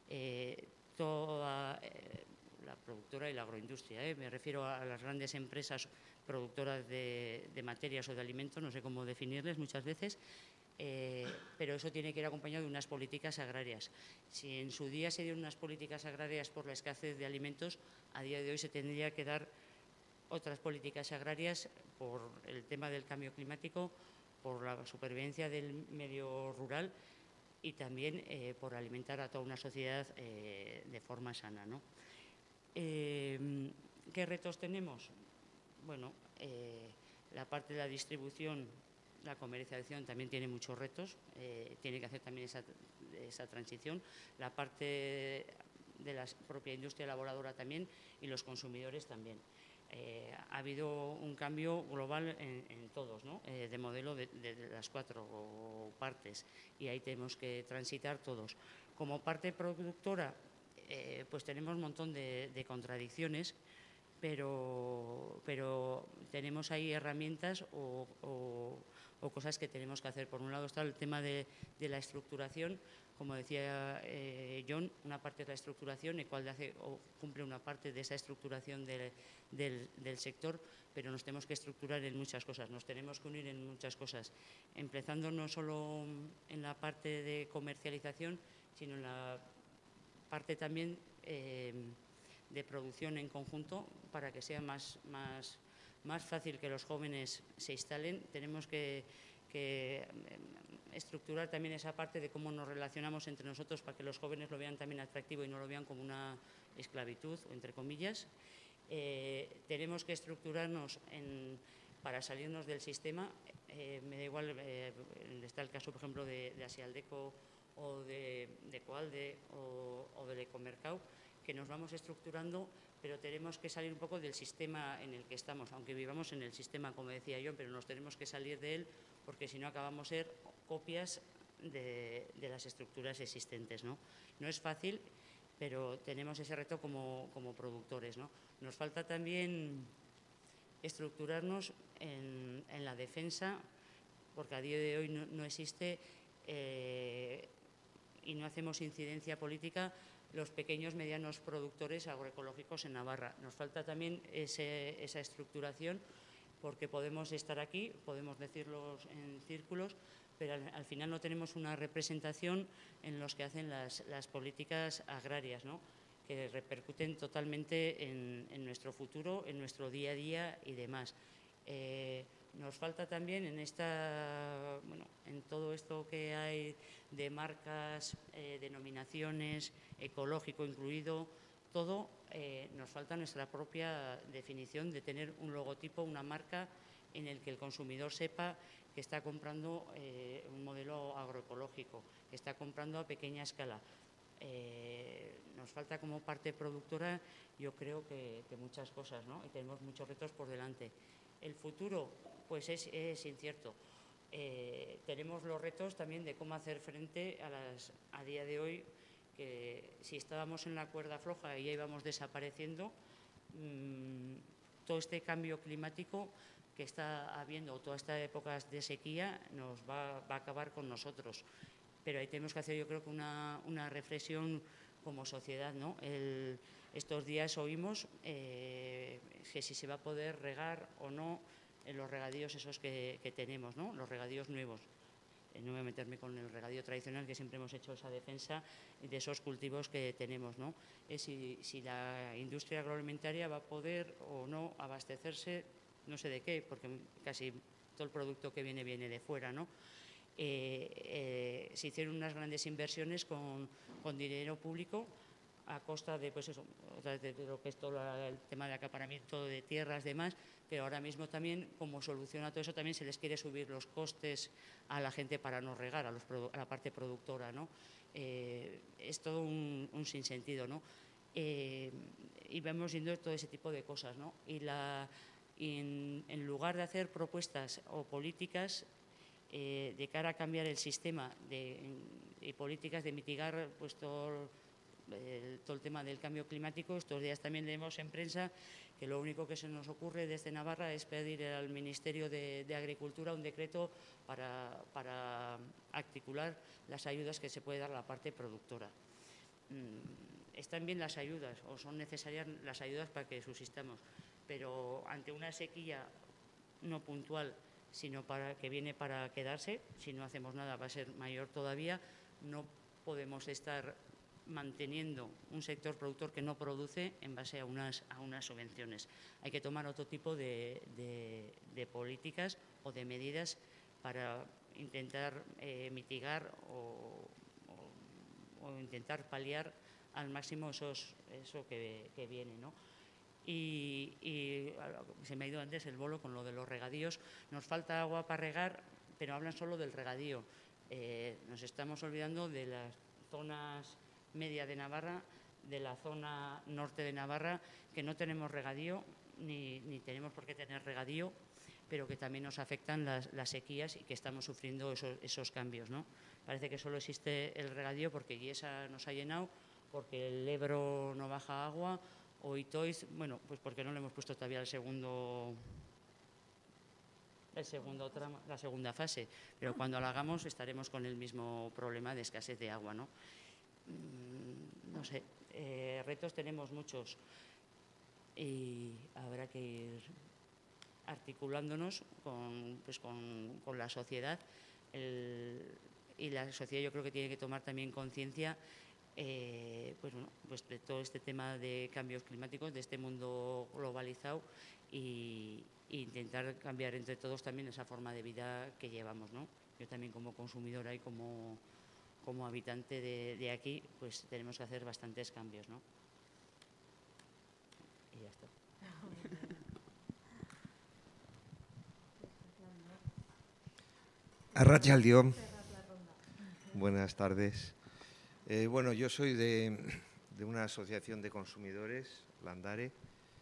toda la productora y la agroindustria, me refiero a las grandes empresas productoras de materias o de alimentos, no sé cómo definirles muchas veces, pero eso tiene que ir acompañado de unas políticas agrarias. Si en su día se dieron unas políticas agrarias por la escasez de alimentos, a día de hoy se tendría que dar otras políticas agrarias por el tema del cambio climático, por la supervivencia del medio rural y también por alimentar a toda una sociedad de forma sana, ¿no? ¿Qué retos tenemos? Bueno, la parte de la distribución, la comercialización también tiene muchos retos, tiene que hacer también esa transición, la parte de la propia industria elaboradora también y los consumidores también. Ha habido un cambio global en todos, ¿no? De modelo de las 4 partes, y ahí tenemos que transitar todos. Como parte productora, pues tenemos un montón de contradicciones, pero tenemos ahí herramientas o cosas que tenemos que hacer. Por un lado está el tema de la estructuración, como decía John, una parte es la estructuración, Equalde hace o cumple una parte de esa estructuración del sector, pero nos tenemos que estructurar en muchas cosas, nos tenemos que unir en muchas cosas, empezando no solo en la parte de comercialización, sino en la parte también de producción en conjunto, para que sea más fácil que los jóvenes se instalen. Tenemos que estructurar también esa parte de cómo nos relacionamos entre nosotros para que los jóvenes lo vean también atractivo y no lo vean como una esclavitud, entre comillas. Tenemos que estructurarnos para salirnos del sistema. Me da igual, está el caso, por ejemplo, de Asialdeco o de Equalde o del Ecomercado, que nos vamos estructurando, pero tenemos que salir un poco del sistema en el que estamos, aunque vivamos en el sistema, como decía yo, pero nos tenemos que salir de él, porque si no acabamos ser copias de las estructuras existentes, ¿no? No es fácil, pero tenemos ese reto como productores, ¿no? Nos falta también estructurarnos en la defensa, porque a día de hoy no existe y no hacemos incidencia política los pequeños medianos productores agroecológicos en Navarra. Nos falta también esa estructuración, porque podemos estar aquí, podemos decirlo en círculos, pero al final no tenemos una representación en los que hacen las políticas agrarias, ¿no? Que repercuten totalmente en nuestro futuro, en nuestro día a día y demás. Nos falta también en todo esto que hay de marcas, denominaciones, ecológico incluido, todo, nos falta nuestra propia definición de tener un logotipo, una marca en el que el consumidor sepa que está comprando un modelo agroecológico, que está comprando a pequeña escala. Nos falta como parte productora, yo creo que muchas cosas, ¿no? Y tenemos muchos retos por delante. El futuro, pues es incierto. Tenemos los retos también de cómo hacer frente a día de hoy, que si estábamos en la cuerda floja y ya íbamos desapareciendo, todo este cambio climático que está habiendo, o todas estas épocas de sequía, nos va a acabar con nosotros. Pero ahí tenemos que hacer, yo creo, que una reflexión como sociedad, ¿no? Estos días oímos que si se va a poder regar o no en los regadíos esos que tenemos, ¿no? Los regadíos nuevos. No voy a meterme con el regadío tradicional, que siempre hemos hecho esa defensa de esos cultivos que tenemos, ¿no? Si la industria agroalimentaria va a poder o no abastecerse, no sé de qué, porque casi todo el producto que viene de fuera, ¿no? Se hicieron unas grandes inversiones con dinero público a costa de, pues eso, otra vez de lo que es todo el tema de acaparamiento de tierras, demás, pero ahora mismo también, como solución a todo eso, también se les quiere subir los costes a la gente para no regar, a la parte productora, ¿no? Es todo un sinsentido, ¿no? Y vamos viendo todo ese tipo de cosas, ¿no? Y en lugar de hacer propuestas o políticas de cara a cambiar el sistema y políticas de mitigar pues todo el tema del cambio climático, estos días también leemos en prensa que lo único que se nos ocurre desde Navarra es pedir al Ministerio de Agricultura un decreto para articular las ayudas que se puede dar a la parte productora. Están bien las ayudas o son necesarias las ayudas para que subsistamos, pero ante una sequía no puntual, sino que viene para quedarse, si no hacemos nada va a ser mayor todavía, no podemos estar manteniendo un sector productor que no produce en base a unas subvenciones. Hay que tomar otro tipo de políticas o de medidas para intentar mitigar o intentar paliar al máximo eso que viene, ¿no? Y se me ha ido antes el bolo con lo de los regadíos. Nos falta agua para regar, pero hablan solo del regadío. Nos estamos olvidando de las zonas media de Navarra, de la zona norte de Navarra, que no tenemos regadío, ni tenemos por qué tener regadío, pero que también nos afectan las sequías y que estamos sufriendo esos cambios, ¿no? Parece que solo existe el regadío porque Iesa nos ha llenado, porque el Ebro no baja agua, o Itoiz, bueno, pues porque no le hemos puesto todavía la segunda fase, pero cuando lo hagamos estaremos con el mismo problema de escasez de agua, ¿no? No sé, retos tenemos muchos y habrá que ir articulándonos con la sociedad y la sociedad yo creo que tiene que tomar también conciencia pues de todo este tema de cambios climáticos, de este mundo globalizado e intentar cambiar entre todos también esa forma de vida que llevamos, ¿no? Yo también como consumidora y como habitante de aquí, pues tenemos que hacer bastantes cambios, ¿no? Y ya está. Arratsaldeon. Buenas tardes. Bueno, yo soy de una asociación de consumidores, Landare.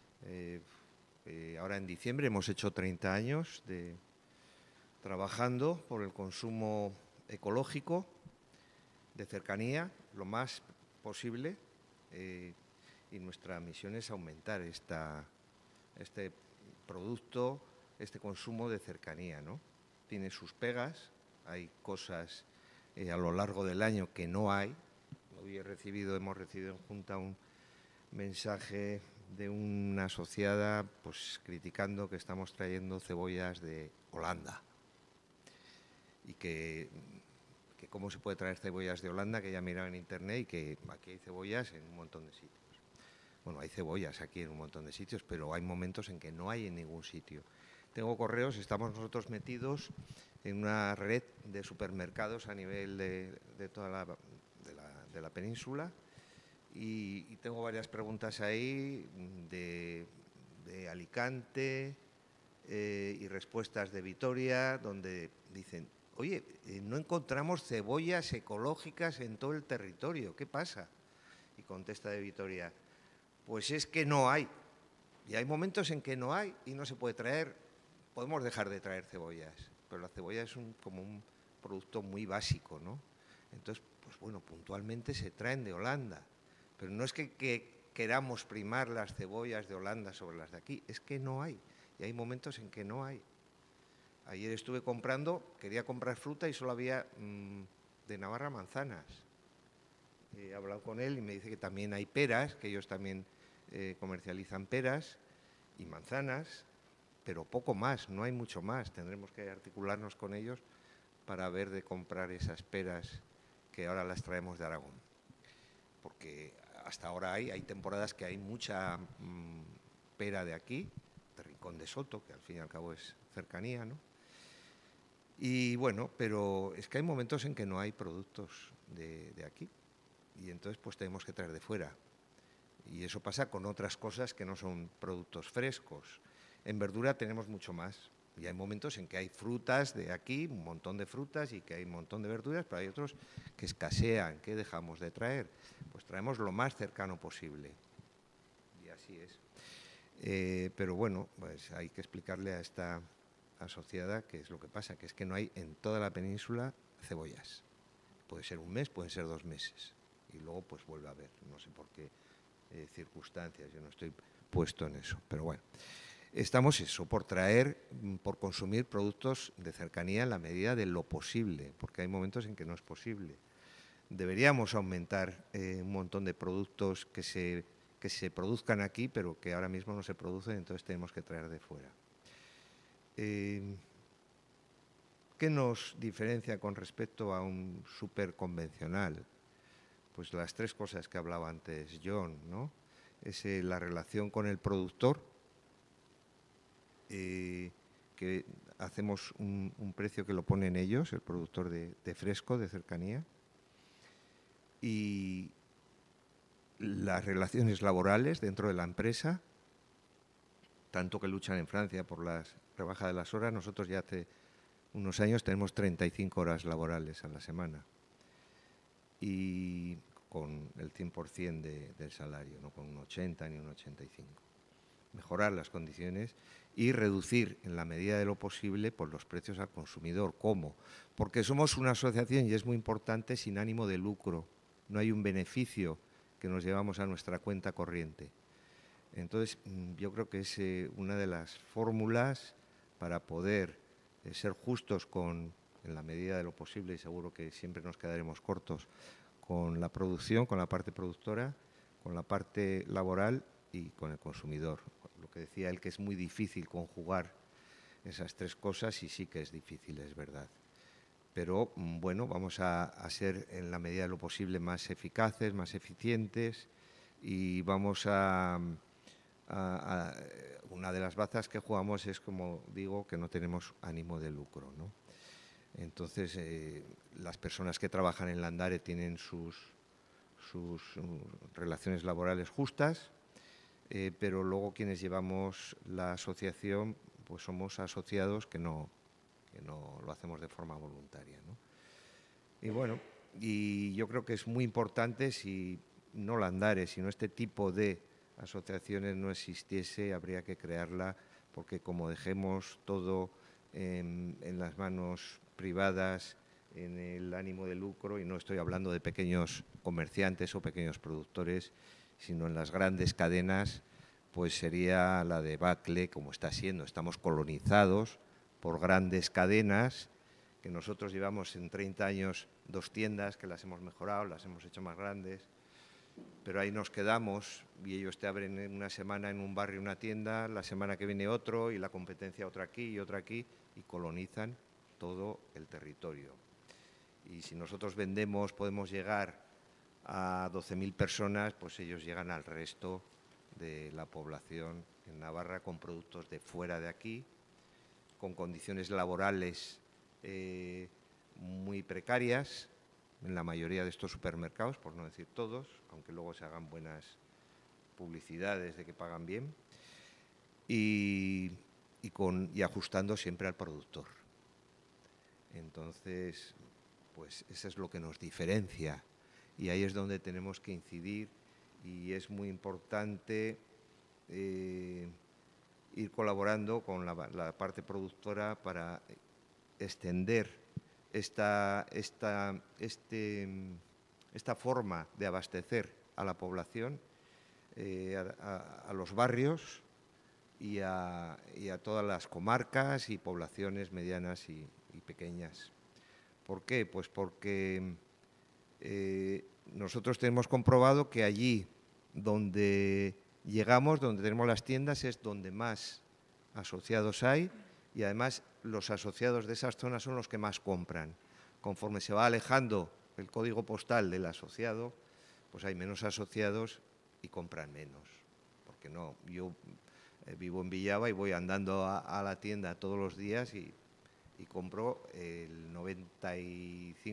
Ahora en diciembre hemos hecho 30 años trabajando por el consumo ecológico de cercanía, lo más posible, y nuestra misión es aumentar este producto, este consumo de cercanía, ¿no? Tiene sus pegas, hay cosas a lo largo del año que no hay. Hoy hemos recibido en Junta un mensaje de una asociada pues criticando que estamos trayendo cebollas de Holanda y que cómo se puede traer cebollas de Holanda, que ella miraba en internet y que aquí hay cebollas en un montón de sitios. Bueno, hay cebollas aquí en un montón de sitios, pero hay momentos en que no hay en ningún sitio. Tengo correos, estamos nosotros metidos en una red de supermercados a nivel de toda la península y tengo varias preguntas ahí de Alicante y respuestas de Vitoria, donde dicen, oye, no encontramos cebollas ecológicas en todo el territorio, ¿qué pasa? Y contesta de Vitoria, pues es que no hay. Y hay momentos en que no hay y no se puede traer. Podemos dejar de traer cebollas, pero la cebolla es como un producto muy básico, ¿no? Entonces, pues bueno, puntualmente se traen de Holanda, pero no es que queramos primar las cebollas de Holanda sobre las de aquí, es que no hay, y hay momentos en que no hay. Ayer estuve quería comprar fruta y solo había de Navarra manzanas. He hablado con él y me dice que también hay peras, que ellos también comercializan peras y manzanas, pero poco más, no hay mucho más. Tendremos que articularnos con ellos para ver de comprar esas peras que ahora las traemos de Aragón. Porque hasta ahora hay temporadas que hay mucha pera de aquí, de Rincón de Soto, que al fin y al cabo es cercanía, ¿no? Y bueno, pero es que hay momentos en que no hay productos de aquí y entonces pues tenemos que traer de fuera. Y eso pasa con otras cosas que no son productos frescos. En verdura tenemos mucho más. Y hay momentos en que hay frutas de aquí, un montón de frutas, y que hay un montón de verduras, pero hay otros que escasean. ¿Qué dejamos de traer? Pues traemos lo más cercano posible. Y así es. Pero bueno, pues hay que explicarle a esta asociada qué es lo que pasa, que es que no hay en toda la península cebollas. Puede ser un mes, pueden ser 2 meses. Y luego pues vuelve a haber, no sé por qué circunstancias, yo no estoy puesto en eso, pero bueno. Estamos eso, por traer, por consumir productos de cercanía en la medida de lo posible, porque hay momentos en que no es posible. Deberíamos aumentar un montón de productos que se produzcan aquí, pero que ahora mismo no se producen, entonces tenemos que traer de fuera. ¿Qué nos diferencia con respecto a un súper convencional? Pues las 3 cosas que hablaba antes John, ¿no? Es la relación con el productor, que hacemos un precio que lo ponen ellos, el productor de fresco, de cercanía, y las relaciones laborales dentro de la empresa, tanto que luchan en Francia por la rebaja de las horas. Nosotros ya hace unos años tenemos 35 horas laborales a la semana y con el 100% del salario, no con un 80 ni un 85. Mejorar las condiciones y reducir en la medida de lo posible pues, los precios al consumidor. ¿Cómo? Porque somos una asociación, y es muy importante, sin ánimo de lucro. No hay un beneficio que nos llevamos a nuestra cuenta corriente. Entonces, yo creo que es una de las fórmulas para poder ser justos en la medida de lo posible, y seguro que siempre nos quedaremos cortos, con la producción, con la parte productora, con la parte laboral y con el consumidor. Lo que decía él, que es muy difícil conjugar esas 3 cosas, y sí que es difícil, es verdad. Pero bueno, vamos a ser en la medida de lo posible más eficaces, más eficientes, y vamos una de las bazas que jugamos es, como digo, que no tenemos ánimo de lucro, ¿no? Entonces, las personas que trabajan en Landare tienen sus relaciones laborales justas, pero luego quienes llevamos la asociación pues somos asociados que no lo hacemos de forma voluntaria, ¿no? Y bueno, y yo creo que es muy importante, si no Landare, sino este tipo de asociaciones no existiese, habría que crearla, porque como dejemos todo en las manos privadas, en el ánimo de lucro, y no estoy hablando de pequeños comerciantes o pequeños productores, sino en las grandes cadenas, pues sería la debacle como está siendo. Estamos colonizados por grandes cadenas, que nosotros llevamos en 30 años 2 tiendas, que las hemos mejorado, las hemos hecho más grandes, pero ahí nos quedamos, y ellos te abren en una semana en un barrio una tienda, la semana que viene otro, y la competencia otra aquí y otra aquí, y colonizan todo el territorio. Y si nosotros vendemos, podemos llegar a 12.000 personas, pues ellos llegan al resto de la población en Navarra con productos de fuera de aquí, con condiciones laborales muy precarias en la mayoría de estos supermercados, por no decir todos, aunque luego se hagan buenas publicidades de que pagan bien, y ajustando siempre al productor. Entonces, pues eso es lo que nos diferencia, y ahí es donde tenemos que incidir, y es muy importante ir colaborando con la parte productora para extender esta forma de abastecer a la población, a los barrios y a todas las comarcas y poblaciones medianas y pequeñas. ¿Por qué? Pues porque nosotros tenemos comprobado que allí donde llegamos, donde tenemos las tiendas, es donde más asociados hay, y además los asociados de esas zonas son los que más compran. Conforme se va alejando el código postal del asociado, pues hay menos asociados y compran menos. Porque no, yo vivo en Villava y voy andando a la tienda todos los días y compro el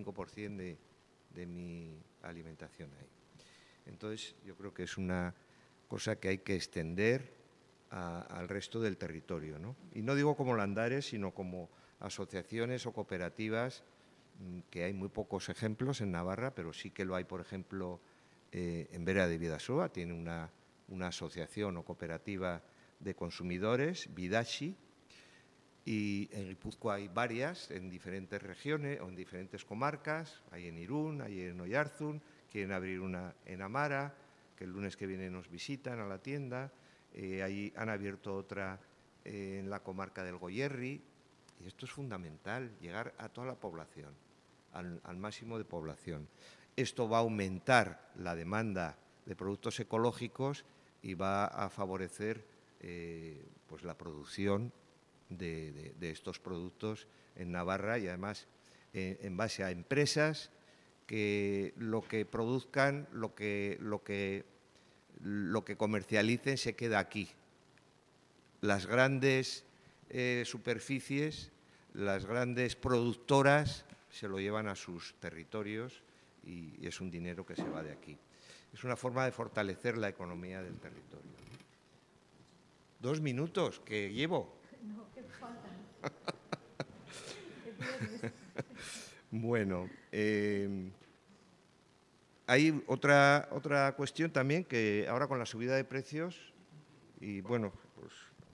95% de mi alimentación ahí. Entonces, yo creo que es una cosa que hay que extender al resto del territorio, ¿no? Y no digo como Landares, sino como asociaciones o cooperativas, que hay muy pocos ejemplos en Navarra, pero sí que lo hay, por ejemplo, en Vera de Bidasoa, tiene una asociación o cooperativa de consumidores, Bidaxi, y en Guipúzcoa hay varias en diferentes regiones o en diferentes comarcas, hay en Irún, hay en Oyarzún, quieren abrir una en Amara, que el lunes que viene nos visitan a la tienda, ahí han abierto otra en la comarca del Goierri, y esto es fundamental, llegar a toda la población, al máximo de población. Esto va a aumentar la demanda de productos ecológicos y va a favorecer pues la producción de estos productos en Navarra, y además en base a empresas que lo que produzcan, lo que comercialicen se queda aquí. Las grandes superficies, las grandes productoras se lo llevan a sus territorios y es un dinero que se va de aquí. Es una forma de fortalecer la economía del territorio. 2 minutos que llevo. No, que faltan. Bueno, hay otra cuestión también, que ahora con la subida de precios, y bueno, pues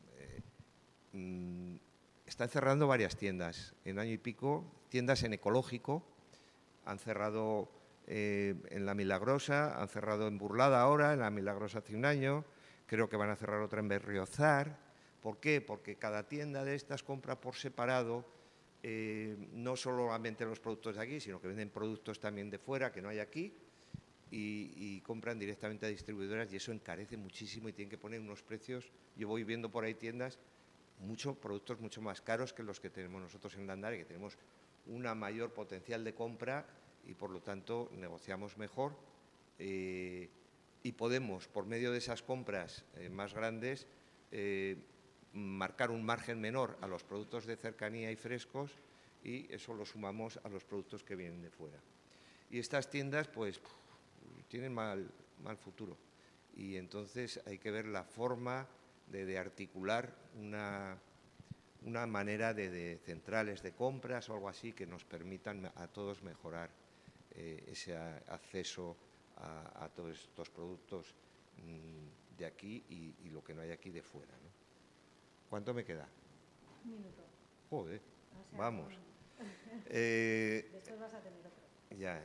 están cerrando varias tiendas en año y pico, tiendas en ecológico, han cerrado en La Milagrosa, han cerrado en Burlada ahora, en La Milagrosa hace un año, creo que van a cerrar otra en Berriozar. ¿Por qué? Porque cada tienda de estas compra por separado, no solamente los productos de aquí, sino que venden productos también de fuera que no hay aquí, y compran directamente a distribuidoras, y eso encarece muchísimo y tienen que poner unos precios. Yo voy viendo por ahí tiendas, productos mucho más caros que los que tenemos nosotros en Landares, que tenemos una mayor potencial de compra y por lo tanto negociamos mejor y podemos, por medio de esas compras más grandes, marcar un margen menor a los productos de cercanía y frescos, y eso lo sumamos a los productos que vienen de fuera. Y estas tiendas pues tienen mal futuro, y entonces hay que ver la forma de articular una manera de centrales de compras o algo así que nos permitan a todos mejorar ese acceso a todos estos productos de aquí y lo que no hay aquí de fuera, ¿no? ¿Cuánto me queda? 1 minuto. Joder, O sea, vamos. Después vas a tener otro. Ya.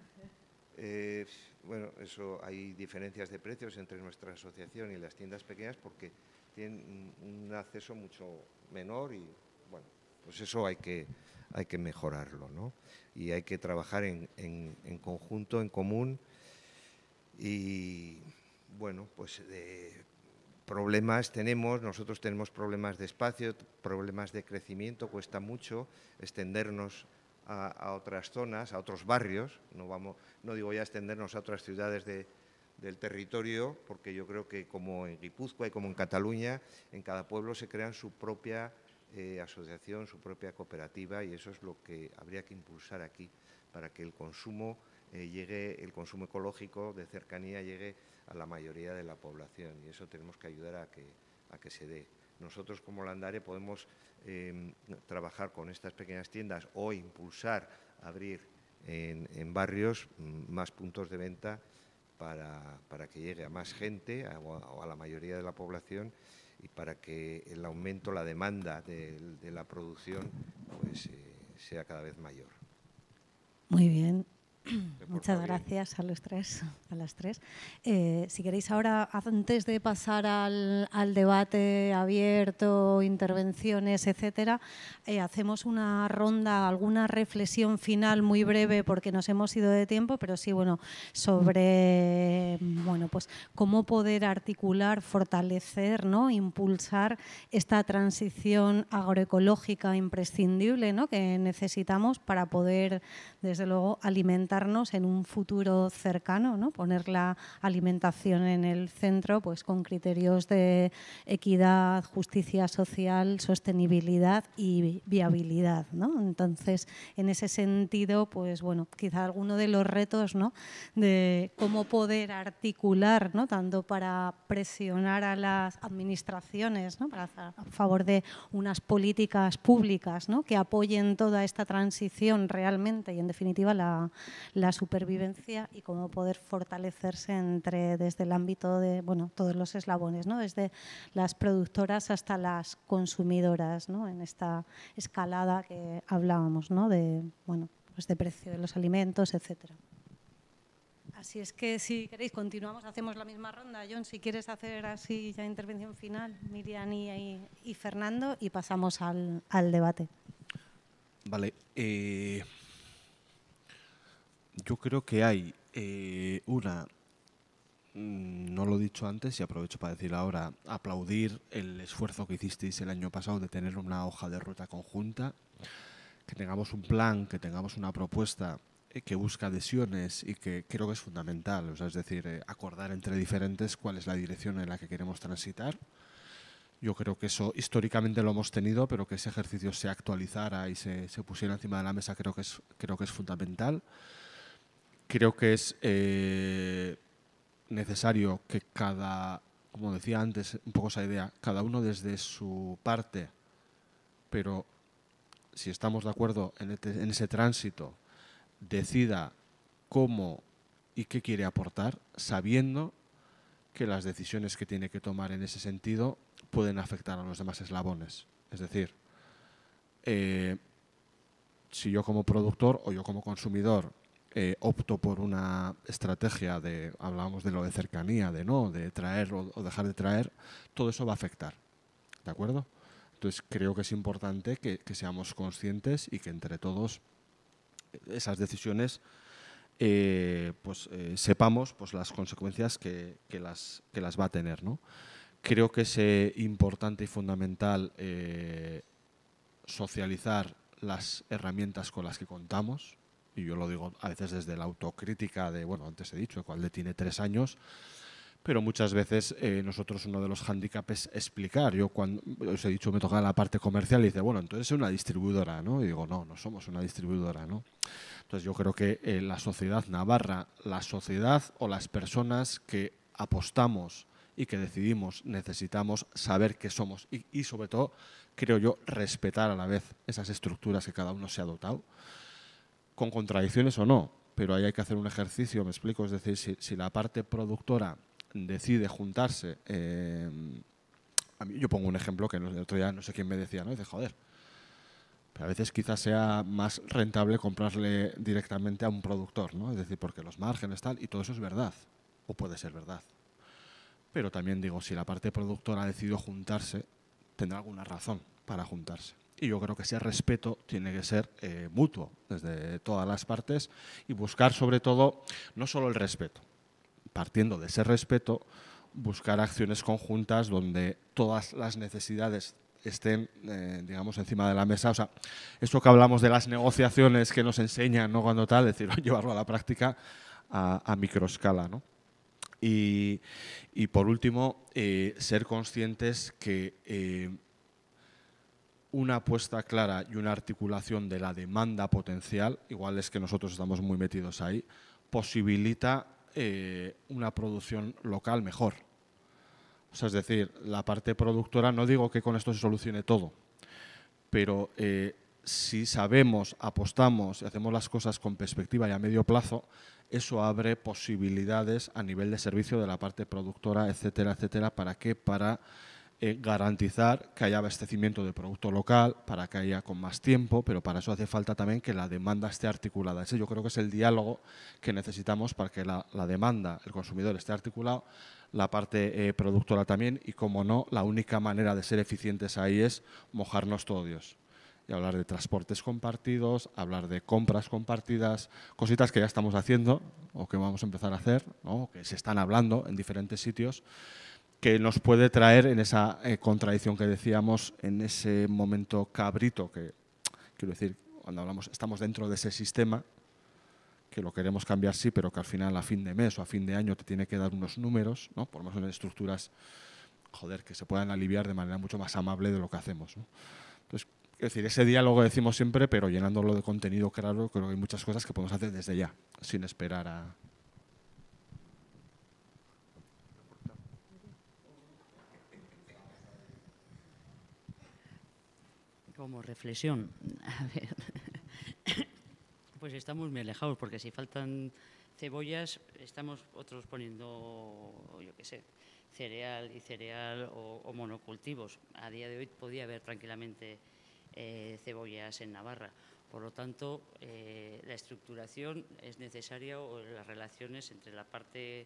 Bueno, eso, hay diferencias de precios entre nuestra asociación y las tiendas pequeñas porque tienen un acceso mucho menor y, bueno, pues eso hay que mejorarlo, ¿no? Y hay que trabajar en conjunto, en común, y, bueno, pues problemas nosotros tenemos problemas de espacio, problemas de crecimiento, cuesta mucho extendernos a otras zonas, a otros barrios, no digo ya extendernos a otras ciudades del territorio, porque yo creo que como en Guipúzcoa y como en Cataluña, en cada pueblo se crean su propia asociación, su propia cooperativa, y eso es lo que habría que impulsar aquí para que el consumo el consumo ecológico de cercanía llegue a la mayoría de la población, y eso tenemos que ayudar a que se dé. Nosotros como Landare podemos trabajar con estas pequeñas tiendas o impulsar, abrir en barrios más puntos de venta para que llegue a más gente o a la mayoría de la población, y para que el aumento, la demanda de la producción pues, sea cada vez mayor. Muy bien. Muchas gracias a los tres, a las tres. Si queréis ahora, antes de pasar al debate abierto, intervenciones, etcétera, hacemos una ronda, alguna reflexión final muy breve porque nos hemos ido de tiempo, pero sí, bueno, sobre pues cómo poder articular, fortalecer, ¿no? Impulsar esta transición agroecológica imprescindible, ¿no? Que necesitamos para poder, desde luego, alimentar orientarnos en un futuro cercano, ¿no? Poner la alimentación en el centro, pues con criterios de equidad, justicia social, sostenibilidad y viabilidad, ¿no? Entonces, en ese sentido, pues bueno, quizá alguno de los retos, ¿no? De cómo poder articular, ¿no? Tanto para presionar a las administraciones, ¿no? A favor de unas políticas públicas, ¿no? Que apoyen toda esta transición realmente y, en definitiva, la supervivencia, y cómo poder fortalecerse desde el ámbito de, bueno, todos los eslabones, ¿no? Desde las productoras hasta las consumidoras, ¿no? En esta escalada que hablábamos, ¿no? De, bueno, pues de precio de los alimentos, etcétera. Así es que, si queréis, continuamos, hacemos la misma ronda. Jon, si quieres hacer así ya intervención final, Miriam y Fernando, y pasamos al debate. Vale. Yo creo que hay no lo he dicho antes y aprovecho para decir ahora, aplaudir el esfuerzo que hicisteis el año pasado de tener una hoja de ruta conjunta, que tengamos un plan, que tengamos una propuesta que busca adhesiones y que creo que es fundamental, o sea, es decir, acordar entre diferentes cuál es la dirección en la que queremos transitar. Yo creo que eso históricamente lo hemos tenido, pero que ese ejercicio se actualizara y se pusiera encima de la mesa creo que es fundamental. Creo que es necesario que como decía antes, un poco esa idea, cada uno desde su parte, pero si estamos de acuerdo en ese tránsito, decida cómo y qué quiere aportar, sabiendo que las decisiones que tiene que tomar en ese sentido pueden afectar a los demás eslabones. Es decir, si yo como productor o yo como consumidor opto por una estrategia hablábamos de lo de cercanía, de traer o dejar de traer, todo eso va a afectar, ¿de acuerdo? Entonces creo que es importante que seamos conscientes y que entre todos esas decisiones sepamos pues, las consecuencias que las va a tener, ¿no? Creo que es importante y fundamental socializar las herramientas con las que contamos, y yo lo digo a veces desde la autocrítica de, bueno, antes he dicho, Ecoalde tiene 3 años, pero muchas veces nosotros uno de los hándicaps es explicar. Yo cuando os he dicho me toca la parte comercial y dice, bueno, entonces es una distribuidora, ¿no? Y digo, no somos una distribuidora, ¿no? Entonces yo creo que la sociedad navarra, la sociedad o las personas que apostamos y que decidimos, necesitamos saber qué somos y sobre todo, creo yo, respetar a la vez esas estructuras que cada uno se ha dotado, con contradicciones o no, pero ahí hay que hacer un ejercicio, me explico, es decir, si la parte productora decide juntarse, yo pongo un ejemplo que el otro día no sé quién me decía, ¿no? Dice, joder, pero a veces quizás sea más rentable comprarle directamente a un productor, ¿no? Es decir, porque los márgenes tal, y todo eso es verdad, o puede ser verdad. Pero también digo, si la parte productora ha decidido juntarse, tendrá alguna razón para juntarse. Y yo creo que ese respeto tiene que ser mutuo desde todas las partes y buscar sobre todo, no solo el respeto, partiendo de ese respeto, buscar acciones conjuntas donde todas las necesidades estén, digamos, encima de la mesa. O sea, esto que hablamos de las negociaciones que nos enseñan, ¿no? Cuando tal, decir, llevarlo a la práctica a microescala, ¿no? Y por último, ser conscientes que una apuesta clara y una articulación de la demanda potencial, igual es que nosotros estamos muy metidos ahí, posibilita una producción local mejor. O sea, es decir, la parte productora, no digo que con esto se solucione todo, pero si sabemos, apostamos y hacemos las cosas con perspectiva y a medio plazo, eso abre posibilidades a nivel de servicio de la parte productora, etcétera, etcétera. ¿Para qué? Para garantizar que haya abastecimiento de producto local, para que haya con más tiempo, pero para eso hace falta también que la demanda esté articulada. Ese yo creo que es el diálogo que necesitamos para que la demanda, el consumidor esté articulado, la parte productora también, y como no, la única manera de ser eficientes ahí es mojarnos todos. Y hablar de transportes compartidos, hablar de compras compartidas, cositas que ya estamos haciendo o que vamos a empezar a hacer, ¿no? Que se están hablando en diferentes sitios, que nos puede traer en esa contradicción que decíamos, en ese momento cabrito, que quiero decir, cuando hablamos, estamos dentro de ese sistema, que lo queremos cambiar sí, pero que al final a fin de mes o a fin de año te tiene que dar unos números, ¿no? Por lo menos en estructuras, joder, que se puedan aliviar de manera mucho más amable de lo que hacemos, ¿no? Entonces, es decir, ese diálogo decimos siempre, pero llenándolo de contenido claro, creo que hay muchas cosas que podemos hacer desde ya, sin esperar a... Como reflexión, a ver, pues estamos muy alejados, porque si faltan cebollas, estamos otros poniendo, yo qué sé, cereal o monocultivos. A día de hoy podía haber tranquilamente cebollas en Navarra. Por lo tanto, la estructuración es necesaria, o las relaciones entre la parte,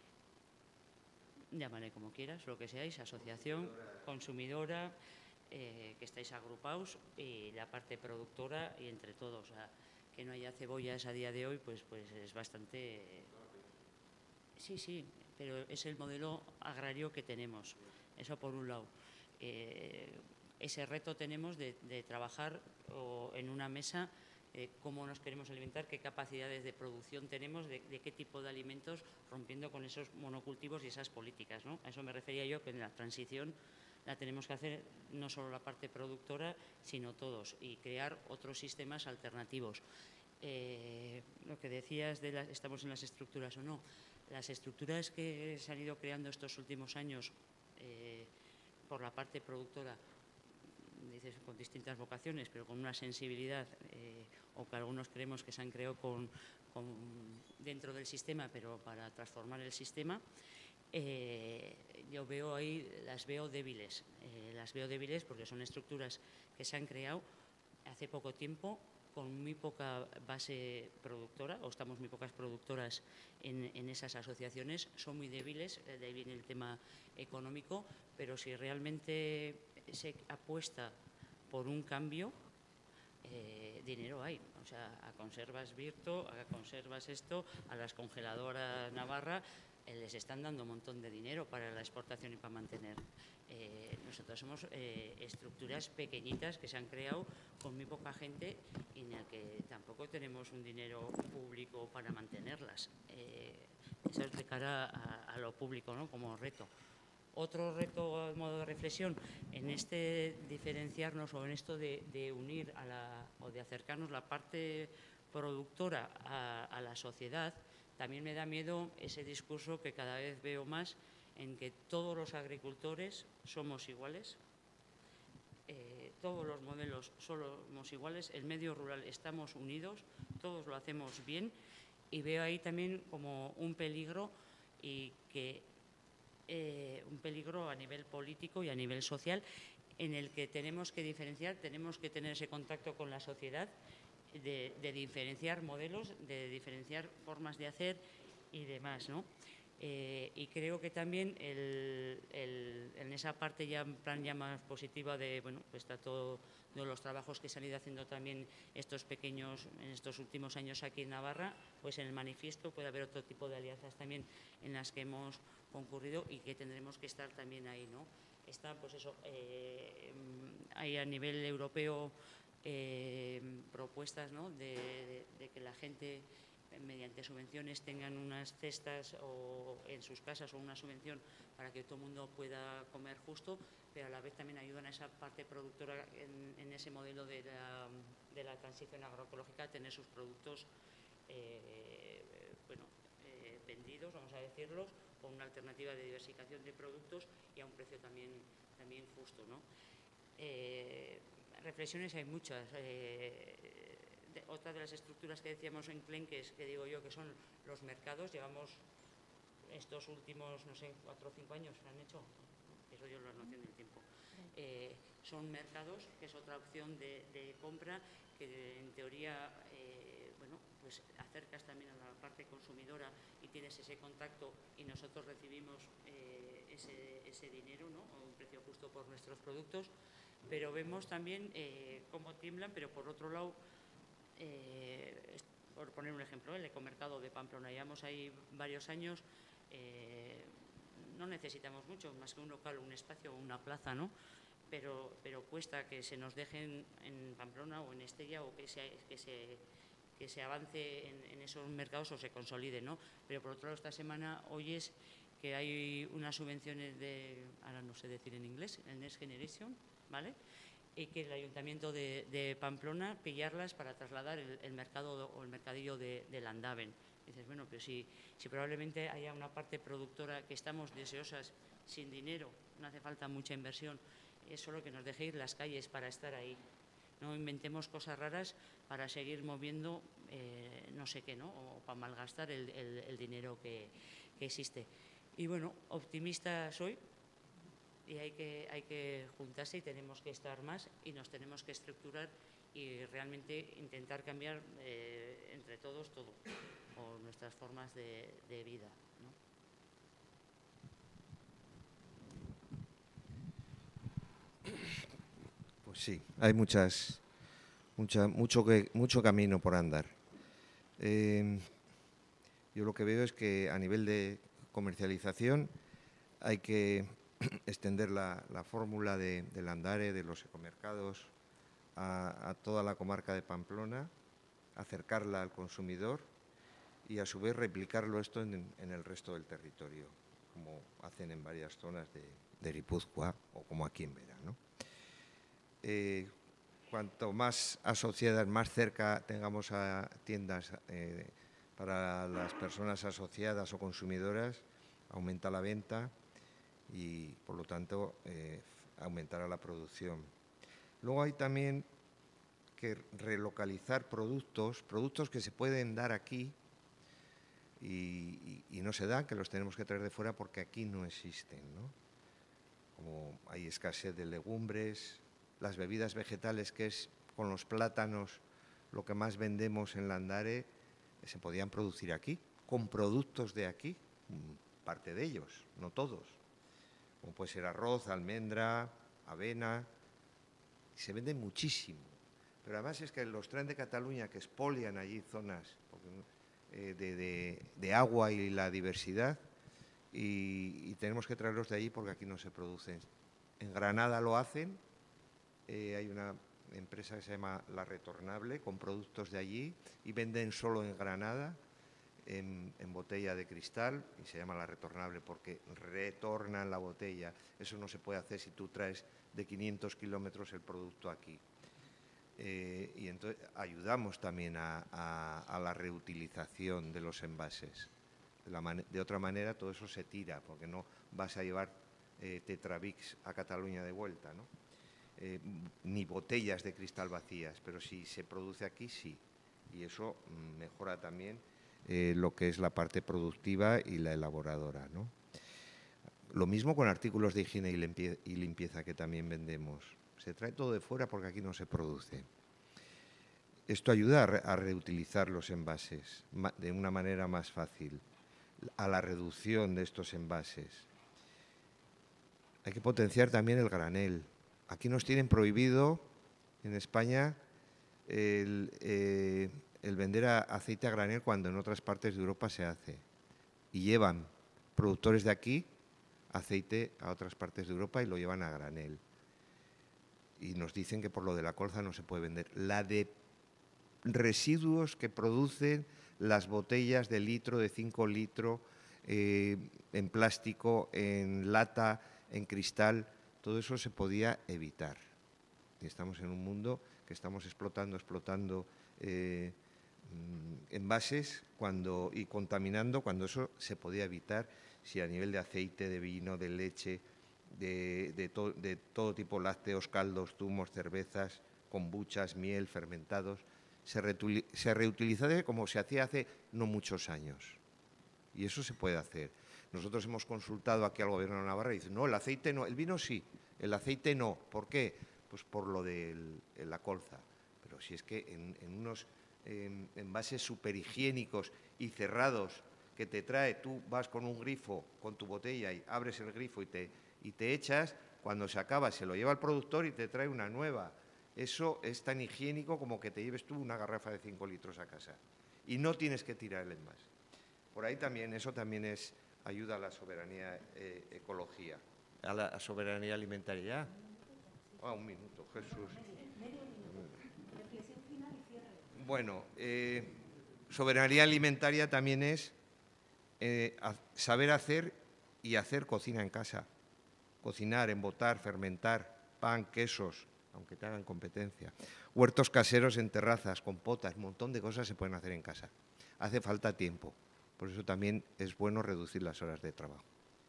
llámale como quieras, lo que seáis, asociación, consumidora, que estáis agrupados, y la parte productora, y entre todos. O sea, que no haya cebollas a día de hoy, pues es bastante... Sí, sí, pero es el modelo agrario que tenemos. Eso por un lado. Ese reto tenemos de trabajar en una mesa, cómo nos queremos alimentar, qué capacidades de producción tenemos, de qué tipo de alimentos, rompiendo con esos monocultivos y esas políticas, ¿no? A eso me refería yo, que en la transición la tenemos que hacer no solo la parte productora, sino todos, y crear otros sistemas alternativos. Lo que decías de estamos en las estructuras o no, las estructuras que se han ido creando estos últimos años por la parte productora, dices, con distintas vocaciones, pero con una sensibilidad, o que algunos creemos que se han creado dentro del sistema, pero para transformar el sistema, yo veo ahí, las veo débiles porque son estructuras que se han creado hace poco tiempo, con muy poca base productora, o estamos muy pocas productoras en esas asociaciones, son muy débiles, de ahí viene el tema económico, pero si realmente se apuesta por un cambio, dinero hay. O sea, a Conservas Virto, a Conservas esto, a las congeladoras Navarra, les están dando un montón de dinero para la exportación y para mantener. Nosotros somos estructuras pequeñitas que se han creado con muy poca gente, y en el que tampoco tenemos un dinero público para mantenerlas. Eso es de cara a lo público, ¿no? Como reto. Otro reto, a modo de reflexión, en este diferenciarnos, o en esto de unir o de acercarnos la parte productora a la sociedad, también me da miedo ese discurso que cada vez veo más, en que todos los agricultores somos iguales, todos los modelos somos iguales, el medio rural estamos unidos, todos lo hacemos bien, y veo ahí también como un peligro, un peligro a nivel político y a nivel social, en el que tenemos que diferenciar, tenemos que tener ese contacto con la sociedad, de diferenciar modelos, de diferenciar formas de hacer y demás, ¿no? Y creo que también en esa parte ya en plan ya más positiva de, bueno, pues está todos los trabajos que se han ido haciendo también en estos últimos años aquí en Navarra, pues en el manifiesto puede haber otro tipo de alianzas también en las que hemos concurrido, y que tendremos que estar también ahí, ¿no? Está, pues eso, hay a nivel europeo propuestas, ¿no? de que la gente, mediante subvenciones, tengan unas cestas en sus casas, o una subvención para que todo el mundo pueda comer justo, pero a la vez también ayudan a esa parte productora en ese modelo de la transición agroecológica, a tener sus productos vendidos, vamos a decirlos, con una alternativa de diversificación de productos y a un precio también justo, ¿no? Reflexiones hay muchas. Otra de las estructuras que decíamos en Clenques, que digo yo, que son los mercados. Llevamos estos últimos, no sé, 4 o 5 años, ¿lo han hecho? Eso yo la noción del tiempo. Son mercados, que es otra opción de compra, que en teoría, pues acercas también a la parte consumidora y tienes ese contacto, y nosotros recibimos ese dinero, ¿no? A un precio justo por nuestros productos, pero vemos también cómo tiemblan, pero por otro lado, por poner un ejemplo, el ecomercado de Pamplona, llevamos ahí varios años, no necesitamos mucho, más que un local, un espacio o una plaza, ¿no? Pero cuesta que se nos dejen en Pamplona o en Estella, o que que se avance en esos mercados o se consolide, ¿no? Pero por otro lado, esta semana oyes que hay unas subvenciones ahora no sé decir en inglés, el Next Generation, ¿vale? Y que el Ayuntamiento de Pamplona pillarlas para trasladar el mercado o el mercadillo de Landaven. Dices, bueno, pero si probablemente haya una parte productora que estamos deseosas sin dinero, no hace falta mucha inversión, es solo que nos dejéis las calles para estar ahí. No inventemos cosas raras para seguir moviendo no sé qué, ¿no? O para malgastar el dinero que existe. Y bueno, optimista soy y hay que juntarse y tenemos que estar más y nos tenemos que estructurar y realmente intentar cambiar entre todos todo, o nuestras formas de vida, ¿no? Pues sí, hay mucho camino por andar. Yo lo que veo es que a nivel de comercialización hay que extender la fórmula del Landare, de los ecomercados, a toda la comarca de Pamplona, acercarla al consumidor y a su vez replicarlo esto en el resto del territorio, como hacen en varias zonas de Guipúzcoa o como aquí en Vera, ¿no? Cuanto más asociadas, más cerca tengamos a tiendas para las personas asociadas o consumidoras, aumenta la venta y, por lo tanto, aumentará la producción. Luego hay también que relocalizar productos que se pueden dar aquí y no se dan, que los tenemos que traer de fuera porque aquí no existen, ¿no? Como hay escasez de legumbres, las bebidas vegetales, que es con los plátanos lo que más vendemos en Landare, se podían producir aquí, con productos de aquí, parte de ellos, no todos. Como puede ser arroz, almendra, avena, se vende muchísimo. Pero además es que los traen de Cataluña, que expolian allí zonas de agua y la diversidad, y tenemos que traerlos de allí porque aquí no se producen. En Granada lo hacen, hay una empresa que se llama La Retornable, con productos de allí, y venden solo en Granada, en botella de cristal, y se llama La Retornable porque retornan la botella. Eso no se puede hacer si tú traes de 500 kilómetros el producto aquí. Y entonces ayudamos también a la reutilización de los envases. De otra manera todo eso se tira, porque no vas a llevar Tetravix a Cataluña de vuelta, ¿no? Ni botellas de cristal vacías, pero si se produce aquí, sí. Y eso mejora también lo que es la parte productiva y la elaboradora, ¿no? Lo mismo con artículos de higiene y limpieza que también vendemos. Se trae todo de fuera porque aquí no se produce. Esto ayuda a reutilizar los envases de una manera más fácil, a la reducción de estos envases. Hay que potenciar también el granel. Aquí nos tienen prohibido, en España, el vender aceite a granel cuando en otras partes de Europa se hace. Y llevan productores de aquí aceite a otras partes de Europa y lo llevan a granel. Y nos dicen que por lo de la colza no se puede vender. La de residuos que producen las botellas de litro, de 5 litros, en plástico, en lata, en cristal, todo eso se podía evitar. Y estamos en un mundo que estamos explotando envases y contaminando cuando eso se podía evitar si a nivel de aceite, de vino, de leche, de todo tipo, lácteos, caldos, zumos, cervezas, kombuchas, miel, fermentados, se reutiliza como se hacía hace no muchos años. Y eso se puede hacer. Nosotros hemos consultado aquí al Gobierno de Navarra y dicen, no, el aceite no, el vino sí, el aceite no. ¿Por qué? Pues por lo de la colza. Pero si es que en unos envases superhigiénicos y cerrados que te trae, tú vas con un grifo, con tu botella y abres el grifo y te echas, cuando se acaba se lo lleva el productor y te trae una nueva. Eso es tan higiénico como que te lleves tú una garrafa de 5 litros a casa. Y no tienes que tirar el envase. Por ahí también, eso también es ayuda a la soberanía ecología, a la soberanía alimentaria. Un minuto, Jesús. Bueno, soberanía alimentaria también es saber hacer y hacer cocina en casa. Cocinar, embotar, fermentar, pan, quesos, aunque te hagan competencia. Huertos caseros en terrazas, compotas, un montón de cosas se pueden hacer en casa. Hace falta tiempo, por eso también es bueno reducir las horas de trabajo.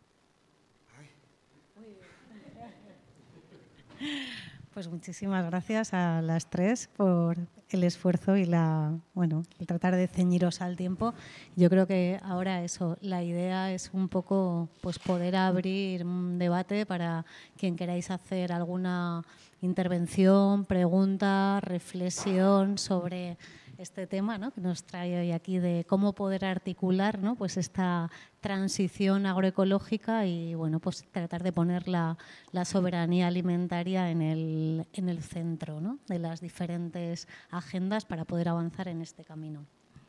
Pues muchísimas gracias a las tres por el esfuerzo y el tratar de ceñiros al tiempo. Yo creo que ahora la idea es un poco pues poder abrir un debate para quien queráis hacer alguna intervención, pregunta, reflexión sobre este tema, ¿no?, que nos trae hoy aquí de cómo poder articular, ¿no?, pues esta transición agroecológica y pues tratar de poner la soberanía alimentaria en el centro, ¿no?, de las diferentes agendas para poder avanzar en este camino.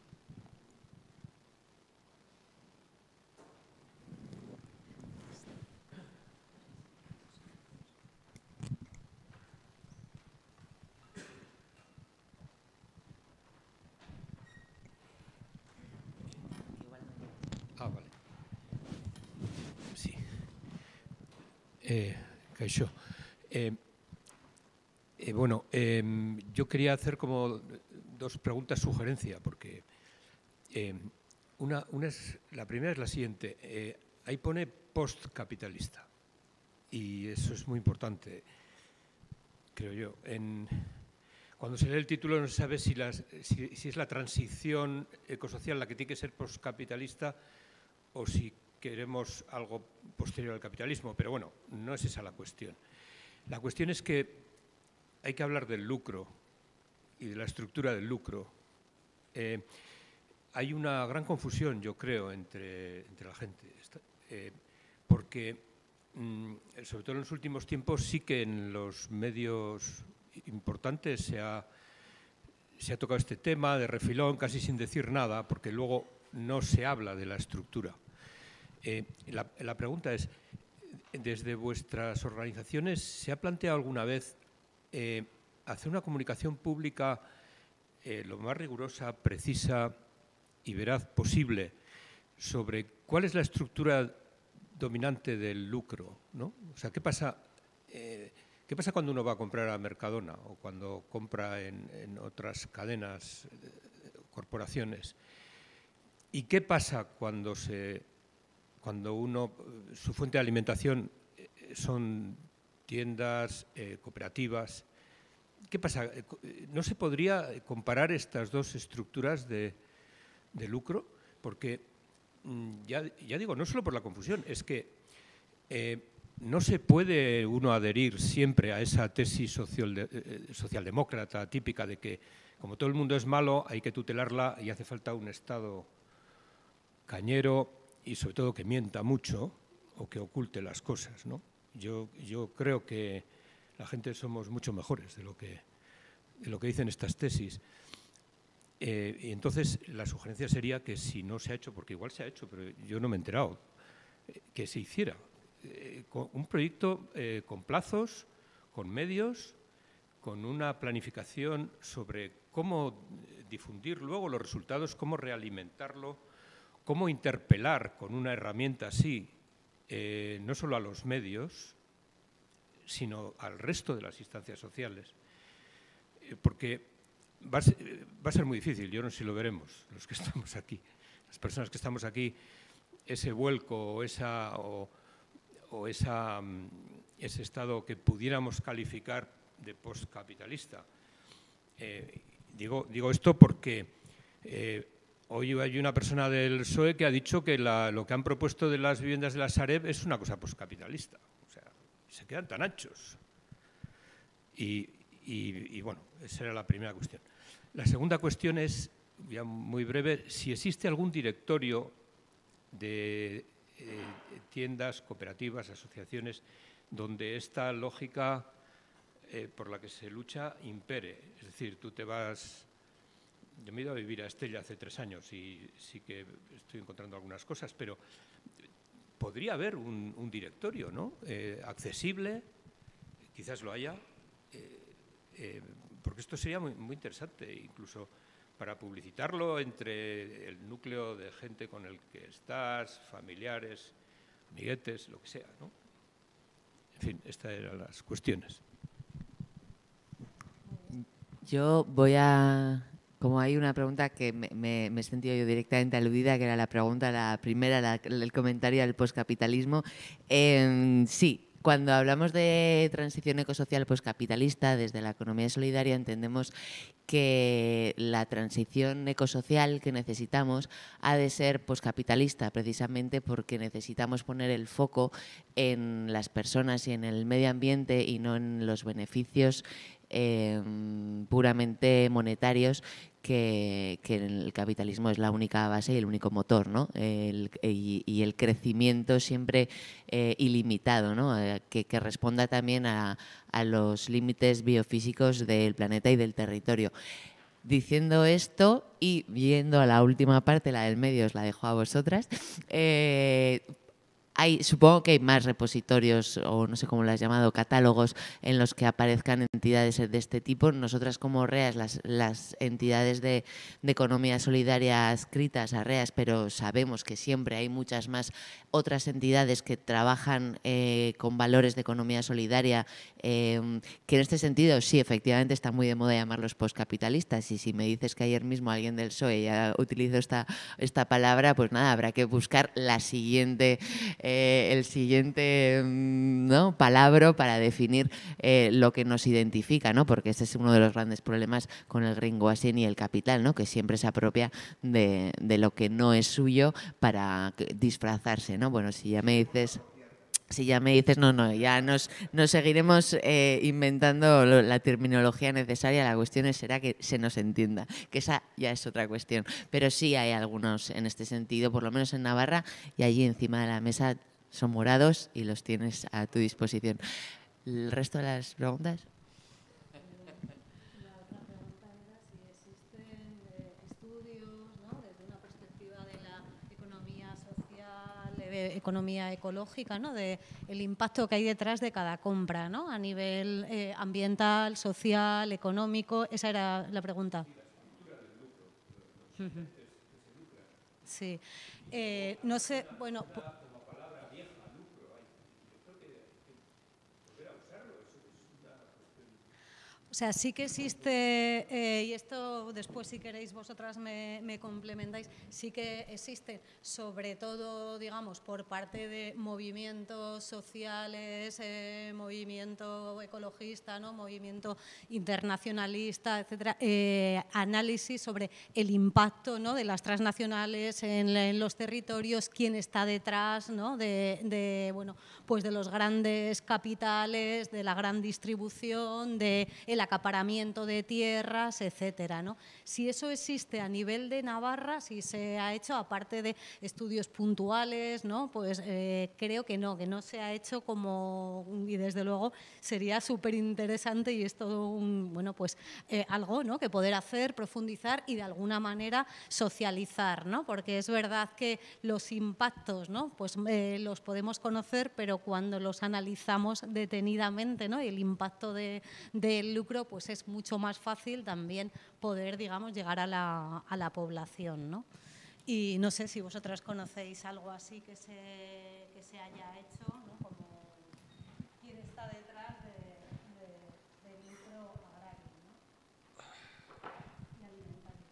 Vale. Sí. Kaixo. Bueno, yo quería hacer como dos preguntas sugerencia, porque la primera es la siguiente. Ahí pone postcapitalista, y eso es muy importante, creo yo. Cuando se lee el título no se sabe si es la transición ecosocial la que tiene que ser postcapitalista o si queremos algo posterior al capitalismo, pero bueno, no es esa la cuestión. La cuestión es que hay que hablar del lucro y de la estructura del lucro. Hay una gran confusión, yo creo, entre la gente, porque, sobre todo en los últimos tiempos, sí que en los medios importantes se ha tocado este tema de refilón, casi sin decir nada, porque luego no se habla de la estructura. La pregunta es, desde vuestras organizaciones, ¿se ha planteado alguna vez hacer una comunicación pública lo más rigurosa, precisa y veraz posible sobre cuál es la estructura dominante del lucro, ¿no? O sea, ¿qué pasa cuando uno va a comprar a Mercadona o cuando compra en otras cadenas, corporaciones? ¿Y qué pasa cuando su fuente de alimentación son tiendas, cooperativas? ¿Qué pasa? ¿No se podría comparar estas dos estructuras de lucro? Porque, ya digo, no solo por la confusión, es que no se puede uno adherir siempre a esa tesis socialdemócrata típica de que, como todo el mundo es malo, hay que tutelarla y hace falta un Estado cañero y, sobre todo, que mienta mucho o que oculte las cosas, ¿no? Yo creo que la gente somos mucho mejores de lo que dicen estas tesis. Y entonces la sugerencia sería que, si no se ha hecho, porque igual se ha hecho, pero yo no me he enterado, que se hiciera un proyecto con plazos, con medios, con una planificación sobre cómo difundir luego los resultados, cómo realimentarlo, cómo interpelar con una herramienta así, no solo a los medios, sino al resto de las instancias sociales. Porque va a ser muy difícil, yo no sé si lo veremos, los que estamos aquí, las personas que estamos aquí, ese vuelco o ese estado que pudiéramos calificar de postcapitalista. Digo esto porque hoy hay una persona del PSOE que ha dicho que lo que han propuesto de las viviendas de la Sareb es una cosa postcapitalista. O sea, se quedan tan anchos. Y bueno, esa era la primera cuestión. La segunda cuestión es, ya muy breve, si existe algún directorio de tiendas, cooperativas, asociaciones, donde esta lógica por la que se lucha impere. Es decir, tú te vas... Yo me he ido a vivir a Estella hace 3 años y sí que estoy encontrando algunas cosas, pero podría haber un directorio, ¿no? Accesible, quizás lo haya, porque esto sería muy, muy interesante. Incluso para publicitarlo entre el núcleo de gente con el que estás, familiares, amiguetes, lo que sea, ¿no? En fin, estas eran las cuestiones. Yo voy a... Como hay una pregunta que me he sentido yo directamente aludida, que era la pregunta, la primera, el comentario al poscapitalismo. Sí, cuando hablamos de transición ecosocial poscapitalista, desde la economía solidaria entendemos que la transición ecosocial que necesitamos ha de ser poscapitalista, precisamente porque necesitamos poner el foco en las personas y en el medio ambiente y no en los beneficios puramente monetarios que en el capitalismo es la única base y el único motor, ¿no? Y el crecimiento siempre ilimitado, ¿no? Que responda también a los límites biofísicos del planeta y del territorio. Diciendo esto y viendo a la última parte, la del medio, os la dejo a vosotras, supongo que hay más repositorios, o no sé cómo lo has llamado, catálogos en los que aparezcan entidades de este tipo. Nosotras como REAS, las entidades de economía solidaria adscritas a REAS, pero sabemos que siempre hay muchas más otras entidades que trabajan con valores de economía solidaria, que en este sentido sí, efectivamente está muy de moda llamarlos postcapitalistas, y si me dices que ayer mismo alguien del PSOE ya utilizó esta palabra, pues nada, habrá que buscar el siguiente ¿no? palabra para definir lo que nos identifica, ¿no? Porque ese es uno de los grandes problemas con el greenwashing y el capital, ¿no? Que siempre se apropia de lo que no es suyo para disfrazarse, ¿no? Bueno, si ya me dices... no, ya nos seguiremos inventando la terminología necesaria. La cuestión será que se nos entienda, que esa ya es otra cuestión. Pero sí hay algunos en este sentido, por lo menos en Navarra, y allí encima de la mesa son morados y los tienes a tu disposición. ¿El resto de las preguntas? La otra pregunta era si existen estudios, ¿no? Desde una perspectiva de la economía social, economía ecológica, ¿no? De el impacto que hay detrás de cada compra, ¿no? A nivel ambiental, social, económico. Esa era la pregunta. Sí. No sé, bueno... O sea, sí que existe, y esto después si queréis vosotras me complementáis, sí que existe, sobre todo, digamos, por parte de movimientos sociales, movimiento ecologista, ¿no? Movimiento internacionalista, etcétera, análisis sobre el impacto, ¿no? de las transnacionales en los territorios, quién está detrás, ¿no? bueno, pues de los grandes capitales, de la gran distribución, del acaparamiento de tierras, etcétera, ¿no? Si eso existe a nivel de Navarra, si se ha hecho, aparte de estudios puntuales, ¿no? Pues creo que no se ha hecho como, y desde luego sería súper interesante y es todo bueno, pues algo, ¿no? que poder hacer, profundizar y de alguna manera socializar, ¿no? Porque es verdad que los impactos, ¿no? Pues los podemos conocer, pero cuando los analizamos detenidamente, ¿no? y el impacto del lucro, pues es mucho más fácil también poder, digamos, llegar a la población, ¿no? Y no sé si vosotras conocéis algo así que se haya hecho, ¿no? Como quién está detrás del lucro agrario, ¿no? Y alimentario.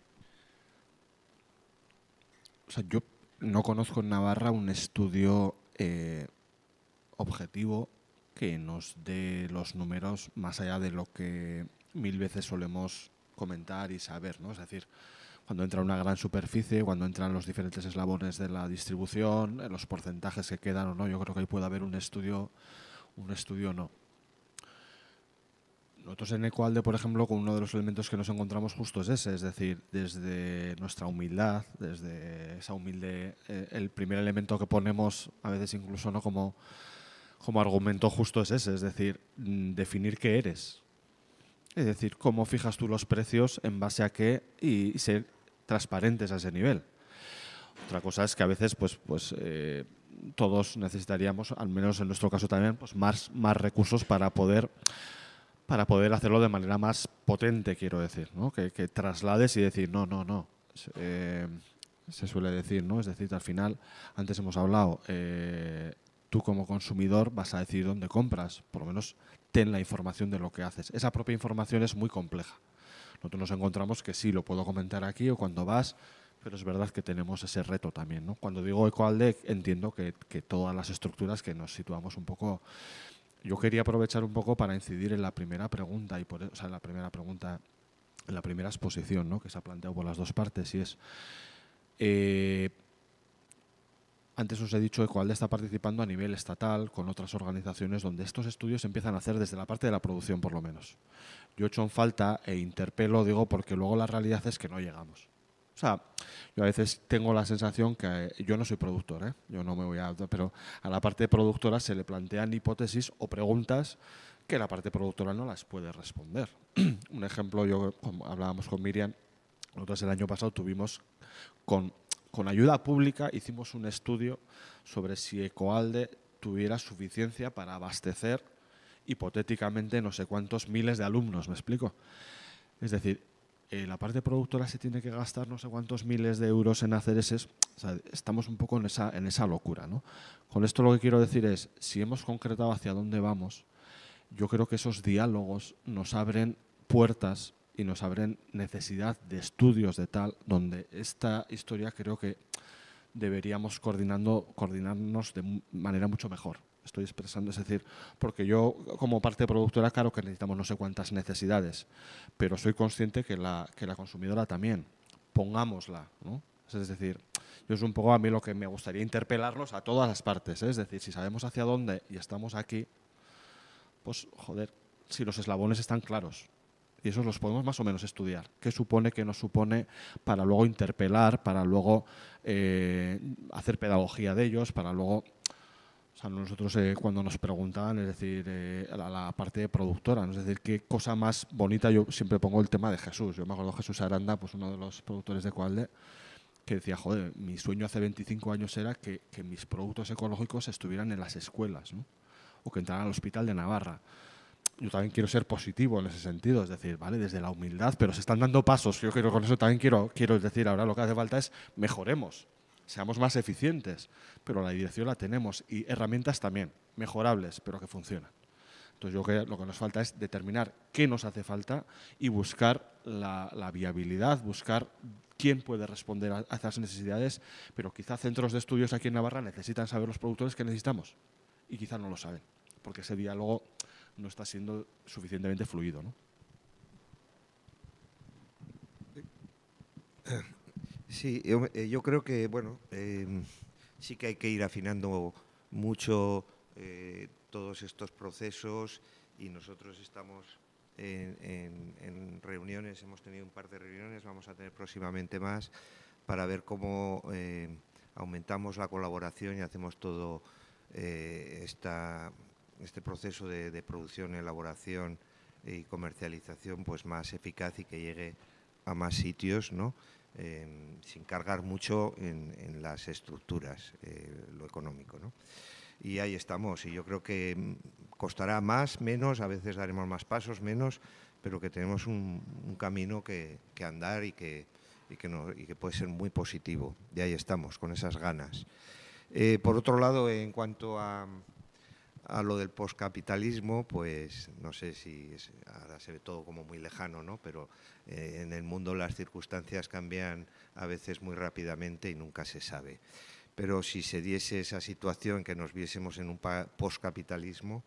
O sea, yo no conozco en Navarra un estudio objetivo que nos dé los números más allá de lo que mil veces solemos comentar y saber, ¿no? Es decir, cuando entra una gran superficie, cuando entran los diferentes eslabones de la distribución, los porcentajes que quedan o no, yo creo que ahí puede haber un estudio no. Nosotros en Ecoalde, por ejemplo, con uno de los elementos que nos encontramos justo es ese, es decir, desde nuestra humildad, desde esa humilde, el primer elemento que ponemos, a veces incluso no como argumento justo es ese, es decir, definir qué eres. Es decir, cómo fijas tú los precios en base a qué y ser transparentes a ese nivel. Otra cosa es que a veces todos necesitaríamos, al menos en nuestro caso también, pues más recursos para poder para poder hacerlo de manera más potente, quiero decir, ¿no? Que traslades y decir, no, no, no. Se suele decir, ¿no? Es decir, al final, antes hemos hablado, tú como consumidor vas a decidir dónde compras, por lo menos ten la información de lo que haces. Esa propia información es muy compleja. Nosotros nos encontramos que sí, lo puedo comentar aquí o cuando vas, pero es verdad que tenemos ese reto también, ¿no? Cuando digo Ecoalde, entiendo que todas las estructuras que nos situamos un poco. Yo quería aprovechar un poco para incidir en la primera pregunta, o sea, en la primera pregunta, en la primera exposición, ¿no? Que se ha planteado por las dos partes, y es, antes os he dicho, Ecoalde está participando a nivel estatal con otras organizaciones donde estos estudios se empiezan a hacer desde la parte de la producción, por lo menos. Yo echo en falta e interpelo, digo, porque luego la realidad es que no llegamos. O sea, yo a veces tengo la sensación que yo no soy productor, ¿eh? Yo no me voy a... Pero a la parte productora se le plantean hipótesis o preguntas que la parte productora no las puede responder. Un ejemplo, yo como hablábamos con Miriam, nosotros el año pasado tuvimos con ayuda pública, hicimos un estudio sobre si Ecoalde tuviera suficiencia para abastecer hipotéticamente no sé cuántos miles de alumnos, ¿me explico? Es decir, la parte productora se tiene que gastar no sé cuántos miles de euros en hacer ese... O sea, estamos un poco en esa locura, ¿no? Con esto lo que quiero decir es, si hemos concretado hacia dónde vamos, yo creo que esos diálogos nos abren puertas y nos abren necesidad de estudios de tal, donde esta historia creo que deberíamos coordinarnos de manera mucho mejor. Estoy expresando, es decir, porque yo como parte productora, claro que necesitamos no sé cuántas necesidades, pero soy consciente que la consumidora también, pongámosla, ¿no? Es decir, yo es un poco a mí lo que me gustaría interpelarnos a todas las partes, ¿eh? Es decir, si sabemos hacia dónde y estamos aquí, pues joder, si los eslabones están claros y esos los podemos más o menos estudiar, qué supone, qué no supone, para luego interpelar, para luego hacer pedagogía de ellos, para luego... O sea, nosotros cuando nos preguntaban, es decir, la parte productora, ¿no? Es decir, qué cosa más bonita, yo siempre pongo el tema de Jesús. Yo me acuerdo de Jesús Aranda, pues uno de los productores de Ecoalde, que decía, joder, mi sueño hace 25 años era que mis productos ecológicos estuvieran en las escuelas, ¿no? O que entraran al Hospital de Navarra. Yo también quiero ser positivo en ese sentido, es decir, vale, desde la humildad, pero se están dando pasos. Yo creo con eso también quiero decir, ahora lo que hace falta es mejoremos. Seamos más eficientes, pero la dirección la tenemos y herramientas también, mejorables, pero que funcionan. Entonces yo creo que lo que nos falta es determinar qué nos hace falta y buscar la viabilidad, buscar quién puede responder a esas necesidades, pero quizá centros de estudios aquí en Navarra necesitan saber los productores que necesitamos y quizá no lo saben, porque ese diálogo no está siendo suficientemente fluido, ¿no? Sí, yo creo que, bueno, sí que hay que ir afinando mucho todos estos procesos y nosotros estamos en reuniones, hemos tenido un par de reuniones, vamos a tener próximamente más para ver cómo aumentamos la colaboración y hacemos todo este proceso de producción, elaboración y comercialización pues más eficaz y que llegue a más sitios, ¿no? Sin cargar mucho en las estructuras, lo económico, ¿no? Y ahí estamos, y yo creo que costará más, menos, a veces daremos más pasos, menos, pero que tenemos un camino que andar y que puede ser muy positivo. Y ahí estamos, con esas ganas. Por otro lado, en cuanto a lo del poscapitalismo, pues no sé si ahora se ve todo como muy lejano, ¿no? Pero en el mundo las circunstancias cambian a veces muy rápidamente y nunca se sabe. Pero si se diese esa situación que nos viésemos en un poscapitalismo,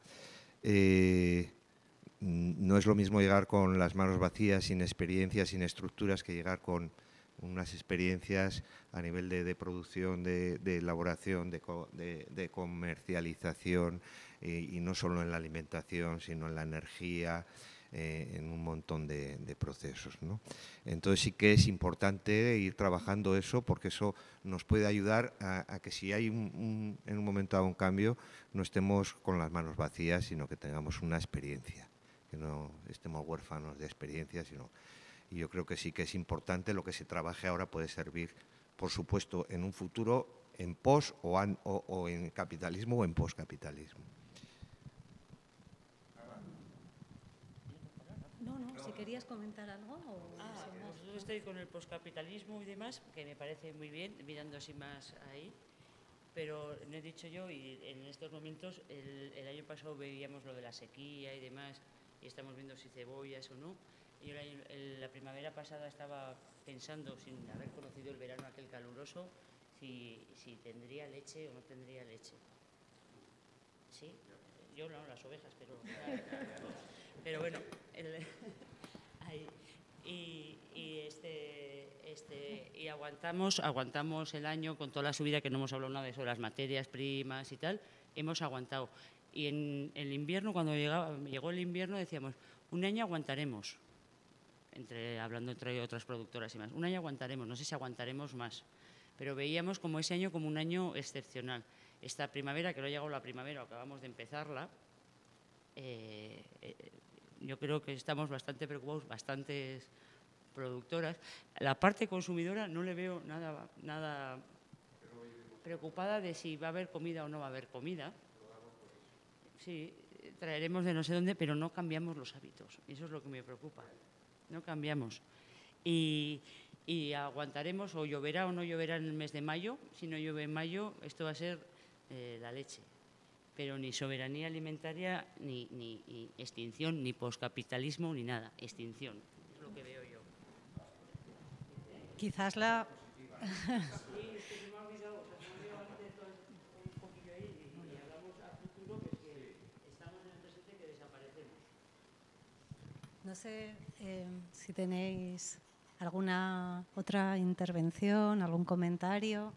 no es lo mismo llegar con las manos vacías, sin experiencias, sin estructuras, que llegar con unas experiencias a nivel de producción, de elaboración, de comercialización, y no solo en la alimentación, sino en la energía, en un montón de procesos, ¿no? Entonces sí que es importante ir trabajando eso, porque eso nos puede ayudar a que si hay en un momento dado un cambio, no estemos con las manos vacías, sino que tengamos una experiencia, que no estemos huérfanos de experiencia, sino... Y yo creo que sí que es importante, lo que se trabaje ahora puede servir, por supuesto, en un futuro en pos o en capitalismo o en poscapitalismo. ¿Querías comentar algo? Yo estoy con el poscapitalismo y demás, que me parece muy bien, mirando así más ahí, pero no he dicho yo, y en estos momentos, el año pasado veíamos lo de la sequía y demás, y estamos viendo si cebollas o no. Y yo la primavera pasada estaba pensando, sin haber conocido el verano aquel caluroso, si tendría leche o no tendría leche. Sí, yo no, las ovejas, pero bueno, ahí. Y aguantamos el año con toda la subida, que no hemos hablado nada de eso, las materias primas y tal, hemos aguantado. Y en el invierno, cuando llegó el invierno, decíamos, un año aguantaremos, hablando entre otras productoras y más, un año aguantaremos, no sé si aguantaremos más, pero veíamos como ese año como un año excepcional. Esta primavera, que no ha llegado la primavera, acabamos de empezarla, yo creo que estamos bastante preocupados, bastantes productoras. La parte consumidora no le veo nada preocupada de si va a haber comida o no va a haber comida. Sí, traeremos de no sé dónde, pero no cambiamos los hábitos. Eso es lo que me preocupa. No cambiamos. Y aguantaremos, o lloverá o no lloverá en el mes de mayo. Si no llueve en mayo, esto va a ser la leche. Pero ni soberanía alimentaria, ni extinción, ni poscapitalismo, ni nada. Extinción, es lo que veo yo. Quizás la... No sé si tenéis alguna otra intervención, algún comentario.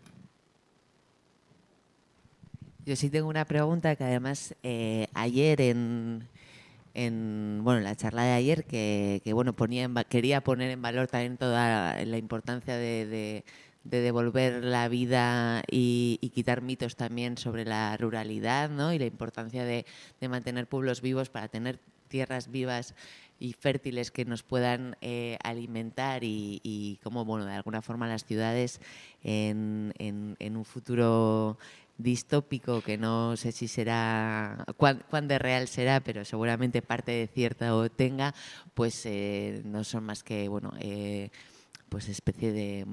Yo sí tengo una pregunta que además ayer en la charla de ayer que bueno, quería poner en valor también toda la importancia de devolver la vida y quitar mitos también sobre la ruralidad, ¿no? Y la importancia de mantener pueblos vivos para tener tierras vivas y fértiles que nos puedan alimentar y cómo, bueno, de alguna forma las ciudades en un futuro distópico, que no sé si será, cuán de real será, pero seguramente parte de cierto tenga, pues no son más que, bueno, pues especie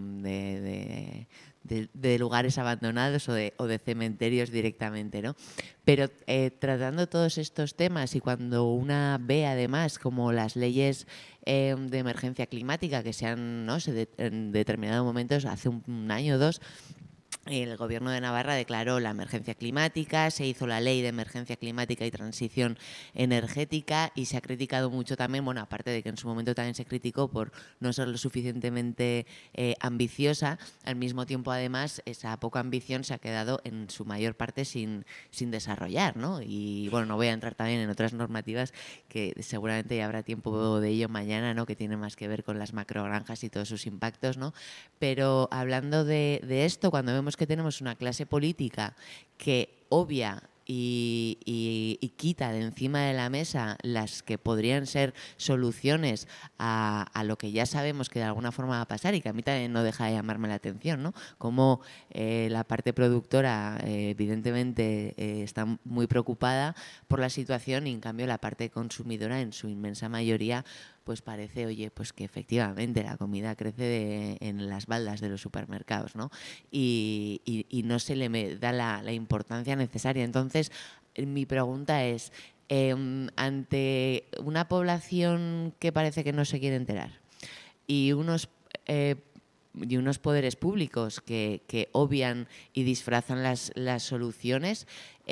de lugares abandonados o de cementerios directamente, ¿no? Pero tratando todos estos temas, y cuando una ve además como las leyes de emergencia climática que en determinados momentos, hace un año o dos, el Gobierno de Navarra declaró la emergencia climática, se hizo la ley de emergencia climática y transición energética, y se ha criticado mucho también, bueno, aparte de que en su momento también se criticó por no ser lo suficientemente ambiciosa, al mismo tiempo además esa poca ambición se ha quedado en su mayor parte sin desarrollar, ¿no? Y bueno, no voy a entrar también en otras normativas que seguramente ya habrá tiempo de ello mañana, ¿no? Que tiene más que ver con las macrogranjas y todos sus impactos, ¿no? Pero hablando de esto, cuando vemos que tenemos una clase política que obvia y quita de encima de la mesa las que podrían ser soluciones a lo que ya sabemos que de alguna forma va a pasar, y que a mí también no deja de llamarme la atención, ¿no? Como la parte productora evidentemente está muy preocupada por la situación, y en cambio la parte consumidora en su inmensa mayoría pues parece, oye, pues que efectivamente la comida crece en las baldas de los supermercados, ¿no? Y no se le da la importancia necesaria. Entonces, mi pregunta es, ante una población que parece que no se quiere enterar y unos poderes públicos que obvian y disfrazan las soluciones,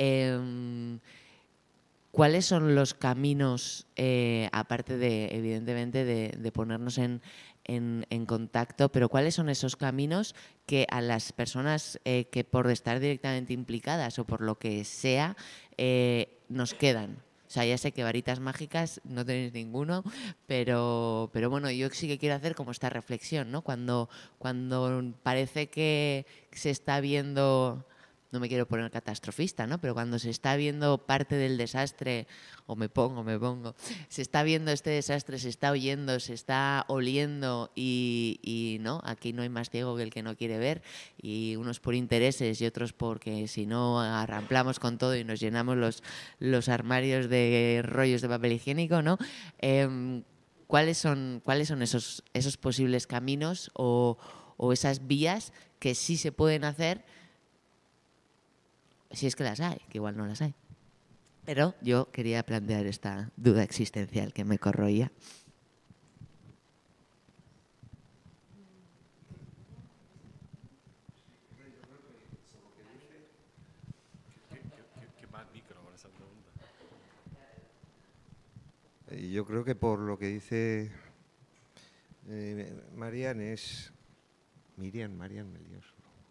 ¿cuáles son los caminos, aparte de, evidentemente, de ponernos en contacto, pero cuáles son esos caminos que a las personas que por estar directamente implicadas o por lo que sea nos quedan? O sea, ya sé que varitas mágicas no tenéis ninguno, pero bueno, yo sí que quiero hacer como esta reflexión, ¿no? Cuando parece que se está viendo, no me quiero poner catastrofista, ¿no? Pero cuando se está viendo parte del desastre, me pongo, se está viendo este desastre, se está oyendo, se está oliendo, y no, aquí no hay más ciego que el que no quiere ver, y unos por intereses y otros porque si no arramplamos con todo y nos llenamos los armarios de rollos de papel higiénico, ¿no? ¿cuáles son esos posibles caminos o esas vías que sí se pueden hacer, si es que las hay, que igual no las hay? Pero yo quería plantear esta duda existencial que me corroía. Yo creo que por lo que dice Miriam Melios.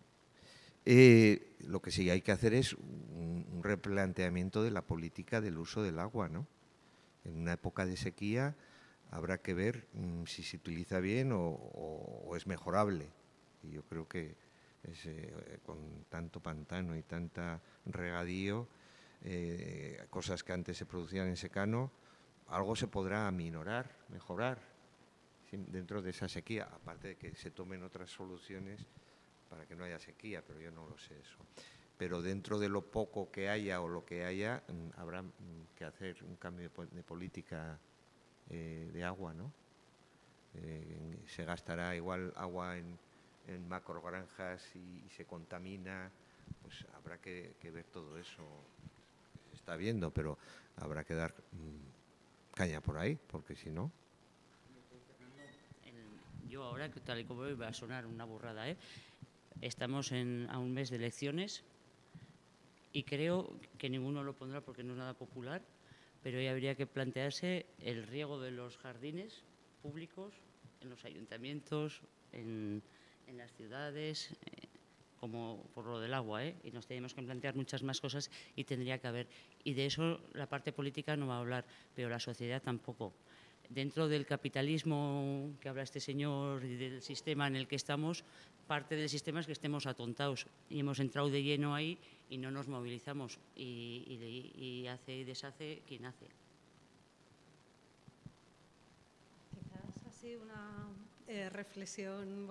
Lo que sí hay que hacer es un replanteamiento de la política del uso del agua, ¿no? En una época de sequía habrá que ver si se utiliza bien o es mejorable. Y yo creo que con tanto pantano y tanta regadío, cosas que antes se producían en secano, algo se podrá aminorar, mejorar dentro de esa sequía, aparte de que se tomen otras soluciones para que no haya sequía, pero yo no lo sé eso. Pero dentro de lo poco que haya o lo que haya, habrá que hacer un cambio de política de agua, ¿no? Se gastará igual agua en macrogranjas y se contamina, pues habrá que ver todo eso. Se está viendo, pero habrá que dar caña por ahí, porque si no... Yo ahora, tal y como hoy, va a sonar una burrada, estamos a un mes de elecciones y creo que ninguno lo pondrá porque no es nada popular, pero hoy habría que plantearse el riego de los jardines públicos en los ayuntamientos, en las ciudades, como por lo del agua, y nos tenemos que plantear muchas más cosas y tendría que haber. Y de eso la parte política no va a hablar, pero la sociedad tampoco. Dentro del capitalismo que habla este señor y del sistema en el que estamos, parte del sistema es que estemos atontados y hemos entrado de lleno ahí y no nos movilizamos y hace y deshace quien hace. Quizás así una reflexión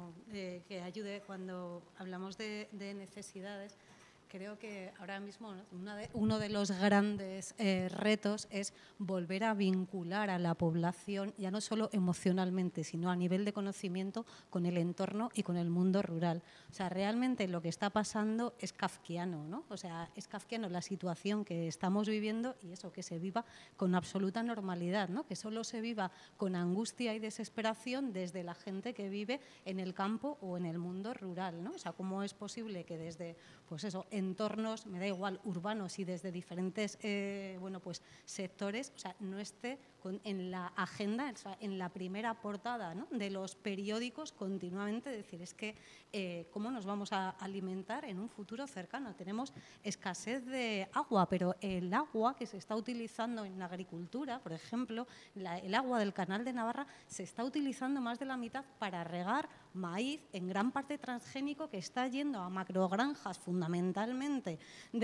que ayude cuando hablamos de necesidades. Creo que ahora mismo, ¿no?, uno de los grandes retos es volver a vincular a la población, ya no solo emocionalmente, sino a nivel de conocimiento, con el entorno y con el mundo rural. O sea, realmente lo que está pasando es kafkiano, ¿no? O sea, es kafkiano la situación que estamos viviendo y eso, que se viva con absoluta normalidad, ¿no? Que solo se viva con angustia y desesperación desde la gente que vive en el campo o en el mundo rural, ¿no? O sea, ¿cómo es posible que desde, pues eso, entornos, me da igual, urbanos y desde diferentes sectores, o sea, no esté en la agenda, o sea, en la primera portada, ¿no?, de los periódicos continuamente decir, es que ¿cómo nos vamos a alimentar en un futuro cercano? Tenemos escasez de agua, pero el agua que se está utilizando en la agricultura, por ejemplo, el agua del Canal de Navarra se está utilizando más de la mitad para regar maíz, en gran parte transgénico, que está yendo a macrogranjas fundamentalmente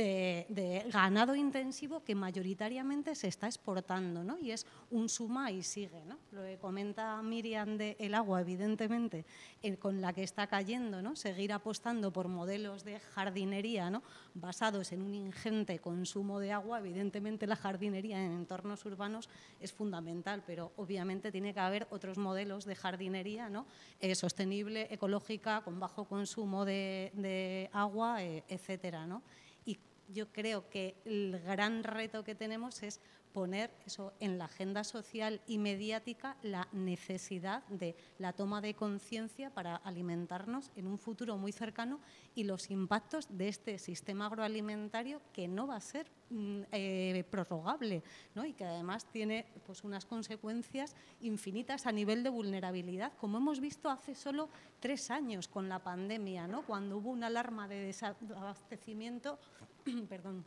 de ganado intensivo que mayoritariamente se está exportando, ¿no? Y es un suma y sigue, ¿no? Lo que comenta Miriam del agua, evidentemente, con la que está cayendo, ¿no? Seguir apostando por modelos de jardinería, ¿no?, basados en un ingente consumo de agua. Evidentemente la jardinería en entornos urbanos es fundamental, pero obviamente tiene que haber otros modelos de jardinería, ¿no?, sostenible, ecológica, con bajo consumo de agua, etcétera, ¿no? Y yo creo que el gran reto que tenemos es poner eso en la agenda social y mediática, la necesidad de la toma de conciencia para alimentarnos en un futuro muy cercano y los impactos de este sistema agroalimentario que no va a ser prorrogable, ¿no?, y que además tiene pues unas consecuencias infinitas a nivel de vulnerabilidad, como hemos visto hace solo 3 años con la pandemia, ¿no?, cuando hubo una alarma de desabastecimiento perdón,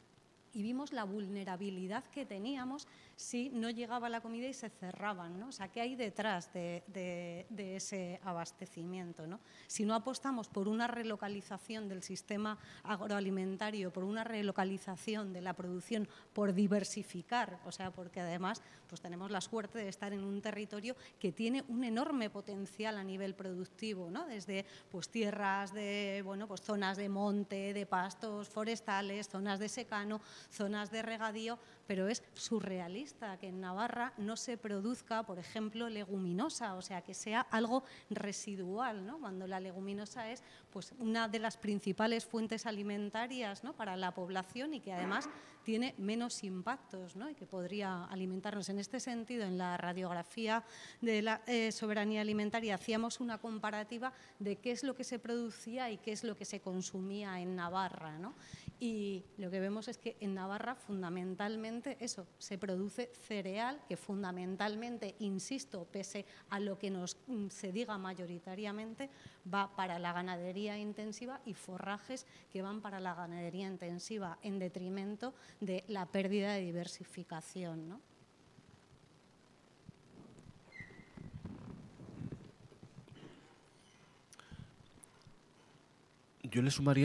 y vimos la vulnerabilidad que teníamos si no llegaba la comida y se cerraban, ¿no? O sea, ¿qué hay detrás de ese abastecimiento, ¿no? Si no apostamos por una relocalización del sistema agroalimentario, por una relocalización de la producción, por diversificar, o sea, porque además pues tenemos la suerte de estar en un territorio que tiene un enorme potencial a nivel productivo, ¿no? Desde pues tierras de, pues zonas de monte, de pastos forestales, zonas de secano, zonas de regadío, pero es surrealista que en Navarra no se produzca, por ejemplo, leguminosa, o sea, que sea algo residual, ¿no? Cuando la leguminosa es pues, una de las principales fuentes alimentarias, ¿no?, para la población y que además tiene menos impactos, ¿no?, y que podría alimentarnos. En este sentido, en la radiografía de la soberanía alimentaria hacíamos una comparativa de qué es lo que se producía y qué es lo que se consumía en Navarra, ¿no? Y lo que vemos es que en Navarra fundamentalmente eso, se produce cereal que fundamentalmente, insisto, pese a lo que se diga mayoritariamente, va para la ganadería intensiva y forrajes que van para la ganadería intensiva en detrimento de la pérdida de diversificación, ¿no? Yo le sumaría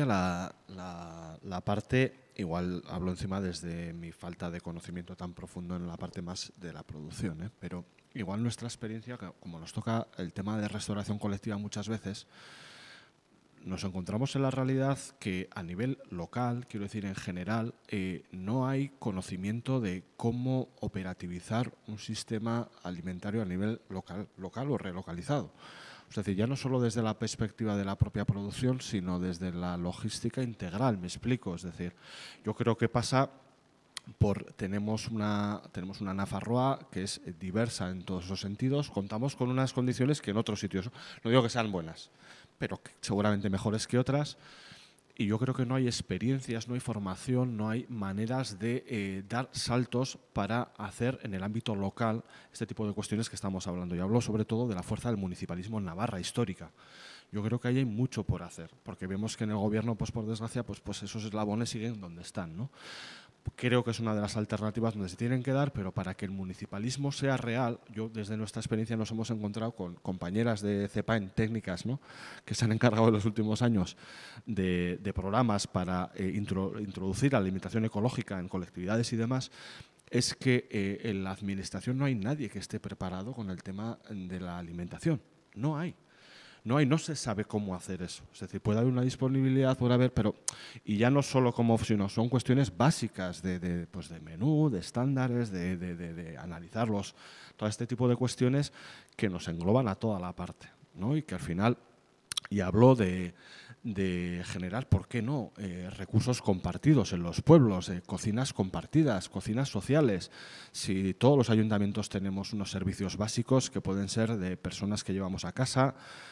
la parte, igual hablo encima desde mi falta de conocimiento tan profundo en la parte más de la producción, pero igual nuestra experiencia, como nos toca el tema de restauración colectiva muchas veces, nos encontramos en la realidad que a nivel local, quiero decir en general, no hay conocimiento de cómo operativizar un sistema alimentario a nivel local o relocalizado. Es decir, ya no solo desde la perspectiva de la propia producción, sino desde la logística integral, me explico. Es decir, yo creo que pasa tenemos una Nafarroa que es diversa en todos esos sentidos, contamos con unas condiciones que en otros sitios, no digo que sean buenas, pero que seguramente mejores que otras, y yo creo que no hay experiencias, no hay formación, no hay maneras de dar saltos para hacer en el ámbito local este tipo de cuestiones que estamos hablando. Y hablo sobre todo de la fuerza del municipalismo en Navarra histórica. Yo creo que ahí hay mucho por hacer, porque vemos que en el gobierno, pues por desgracia, pues esos eslabones siguen donde están, ¿no? Creo que es una de las alternativas donde se tienen que dar, pero para que el municipalismo sea real, yo desde nuestra experiencia nos hemos encontrado con compañeras de CEPAEN técnicas, ¿no?, que se han encargado en los últimos años de programas para introducir la alimentación ecológica en colectividades y demás, es que en la administración no hay nadie que esté preparado con el tema de la alimentación. No hay. No se sabe cómo hacer eso. Es decir, puede haber una disponibilidad, puede haber, pero y ya no solo como, sino son cuestiones básicas de menú, de estándares, de analizarlos, todo este tipo de cuestiones que nos engloban a toda la parte, ¿no? Y que al final, y hablo de generar, ¿por qué no?, recursos compartidos en los pueblos, cocinas compartidas, cocinas sociales. Si todos los ayuntamientos tenemos unos servicios básicos que pueden ser de personas que llevamos a casa,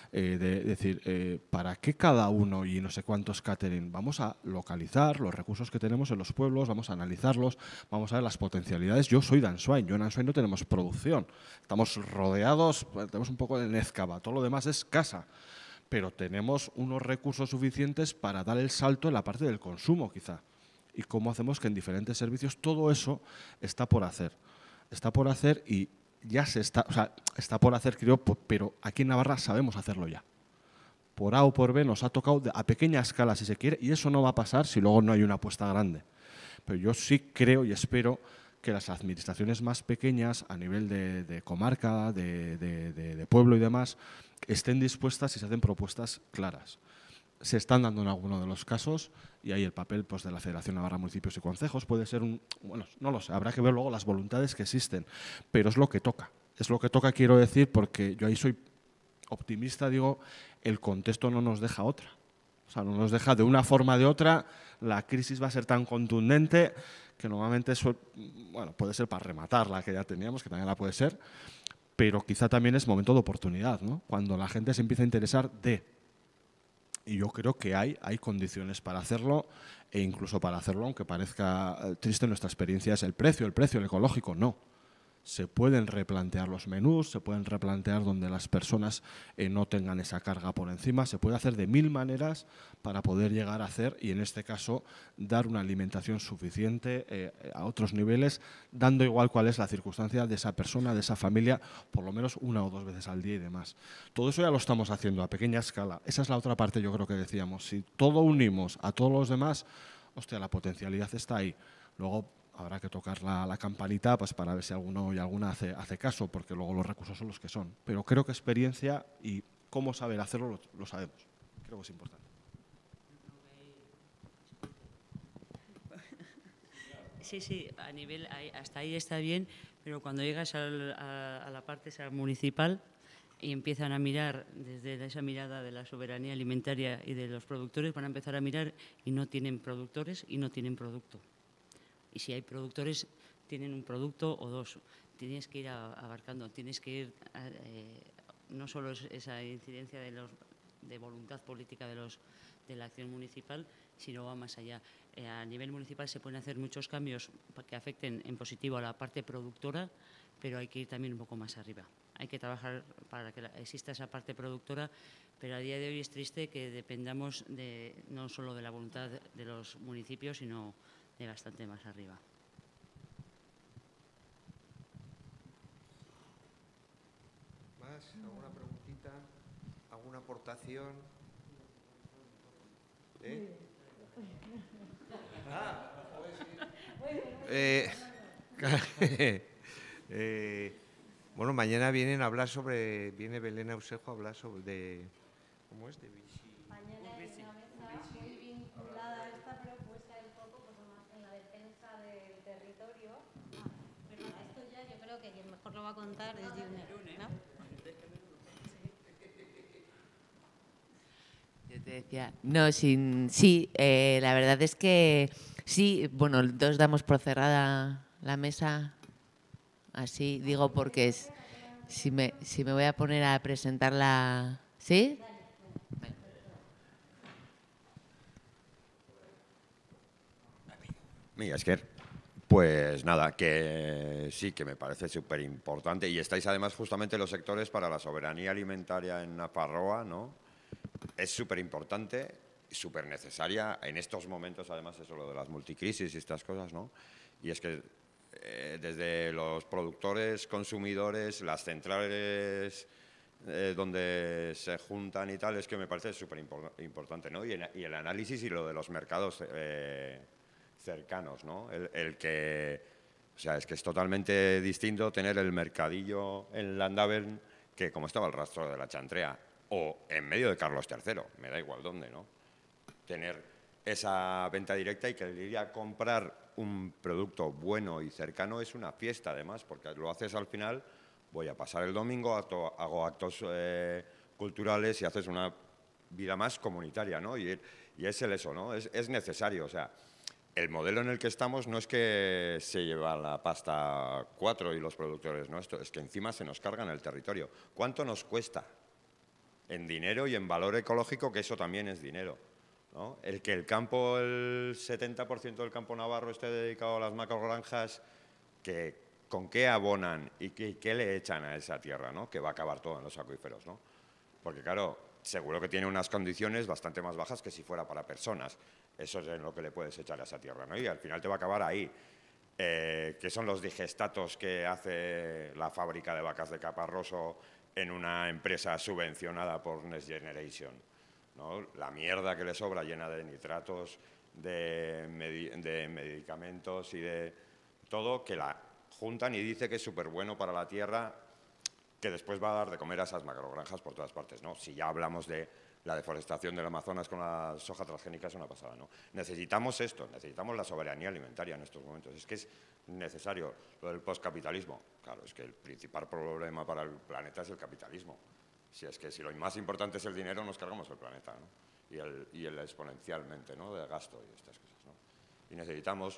decir, ¿para qué cada uno y no sé cuántos catering? Vamos a localizar los recursos que tenemos en los pueblos, vamos a analizarlos, vamos a ver las potencialidades. Yo soy de Ansoain, yo en Ansoain no tenemos producción, estamos rodeados, tenemos un poco de Nézcaba, todo lo demás es casa. Pero tenemos unos recursos suficientes para dar el salto en la parte del consumo, quizá. Y cómo hacemos que en diferentes servicios todo eso está por hacer. Está por hacer y ya está por hacer, creo, pero aquí en Navarra sabemos hacerlo ya. Por A o por B nos ha tocado a pequeña escala, si se quiere, y eso no va a pasar si luego no hay una apuesta grande. Pero yo sí creo y espero que las administraciones más pequeñas, a nivel de comarca, de pueblo y demás, estén dispuestas y se hacen propuestas claras. Se están dando en alguno de los casos y ahí el papel, pues, de la Federación Navarra Municipios y Concejos puede ser bueno, no lo sé, habrá que ver luego las voluntades que existen, pero es lo que toca. Es lo que toca, quiero decir, porque yo ahí soy optimista, digo, el contexto no nos deja otra. O sea, no nos deja de una forma o de otra, la crisis va a ser tan contundente que normalmente eso, bueno, puede ser para rematar la que ya teníamos, que también la puede ser, pero quizá también es momento de oportunidad, ¿no? Cuando la gente se empieza a interesar y yo creo que hay condiciones para hacerlo, e incluso para hacerlo, aunque parezca triste, nuestra experiencia es el precio el ecológico, no. Se pueden replantear los menús, se pueden replantear donde las personas no tengan esa carga por encima, se puede hacer de 1000 maneras para poder llegar a hacer, y en este caso, dar una alimentación suficiente a otros niveles, dando igual cuál es la circunstancia de esa persona, de esa familia, por lo menos 1 o 2 veces al día y demás. Todo eso ya lo estamos haciendo a pequeña escala. Esa es la otra parte, yo creo que decíamos. Si todo unimos a todos los demás, hostia, la potencialidad está ahí. Luego habrá que tocar la campanita, pues, para ver si alguno y alguna hace caso, porque luego los recursos son los que son. Pero creo que experiencia y cómo saber hacerlo lo sabemos. Creo que es importante. Sí, a nivel, hasta ahí está bien, pero cuando llegas a la parte esa municipal y empiezan a mirar desde esa mirada de la soberanía alimentaria y de los productores, van a empezar a mirar y no tienen productores y no tienen producto. Y si hay productores, tienen un producto o dos. Tienes que ir abarcando, tienes que ir, no solo es esa incidencia de voluntad política de la acción municipal, sino va más allá. A nivel municipal se pueden hacer muchos cambios que afecten en positivo a la parte productora, pero hay que ir también un poco más arriba. Hay que trabajar para que exista esa parte productora, pero a día de hoy es triste que dependamos no solo de la voluntad de los municipios, sino de bastante más arriba. ¿Más? ¿Alguna preguntita? ¿Alguna aportación? Bueno, mañana viene Belén Ausejo a hablar sobre ¿cómo es? Mañana hay una mesa muy vinculada a esta, pero puesta el foco pues, más en la defensa del territorio. Pero esto ya yo creo que quien mejor lo va a contar es Yune, ¿no? Yo te decía, no, sí, la verdad es que sí, bueno, todos damos por cerrada la mesa, así digo porque si me voy a poner a presentarla, ¿sí? Mira, Esker, pues nada, que sí, que me parece súper importante. Y estáis además justamente los sectores para la soberanía alimentaria en Nafarroa, ¿no? Es súper importante, súper necesaria en estos momentos, además, eso lo de las multicrisis y estas cosas, ¿no? Y es que desde los productores, consumidores, las centrales donde se juntan y tal, es que me parece súper importante, ¿no? Y el análisis y lo de los mercados cercanos, ¿no? El que, o sea, es que es totalmente distinto tener el mercadillo en Landavern que como estaba el rastro de la Chantrea o en medio de Carlos III, me da igual dónde, ¿no? Tener esa venta directa y que el ir a comprar un producto bueno y cercano es una fiesta además, porque lo haces al final, voy a pasar el domingo, hago actos culturales y haces una vida más comunitaria, ¿no? Y es eso, ¿no? Es necesario, o sea, el modelo en el que estamos no es que se lleva la pasta 4 y los productores, ¿no? Esto es que encima se nos cargan el territorio. ¿Cuánto nos cuesta? En dinero y en valor ecológico, que eso también es dinero, ¿no? El que el campo, el 70% del campo navarro esté dedicado a las macrogranjas, ¿con qué abonan y qué le echan a esa tierra, ¿no? Que va a acabar todo en los acuíferos, ¿no? Porque claro, seguro que tiene unas condiciones bastante más bajas que si fuera para personas. Eso es en lo que le puedes echar a esa tierra, ¿no? Y al final te va a acabar ahí. Que son los digestatos que hace la fábrica de vacas de Caparroso en una empresa subvencionada por Next Generation, ¿no? La mierda que le sobra llena de nitratos, de medicamentos y de todo, que la juntan y dice que es súper bueno para la tierra, que después va a dar de comer a esas macrogranjas por todas partes, ¿no? Si ya hablamos de la deforestación del Amazonas con la soja transgénica, es una pasada, ¿no? Necesitamos esto, necesitamos la soberanía alimentaria en estos momentos. Es que es necesario lo del postcapitalismo. Claro, es que el principal problema para el planeta es el capitalismo. Si es que si lo más importante es el dinero, nos cargamos el planeta, ¿no? Y el exponencialmente, ¿no? De gasto y estas cosas, ¿no? Y necesitamos...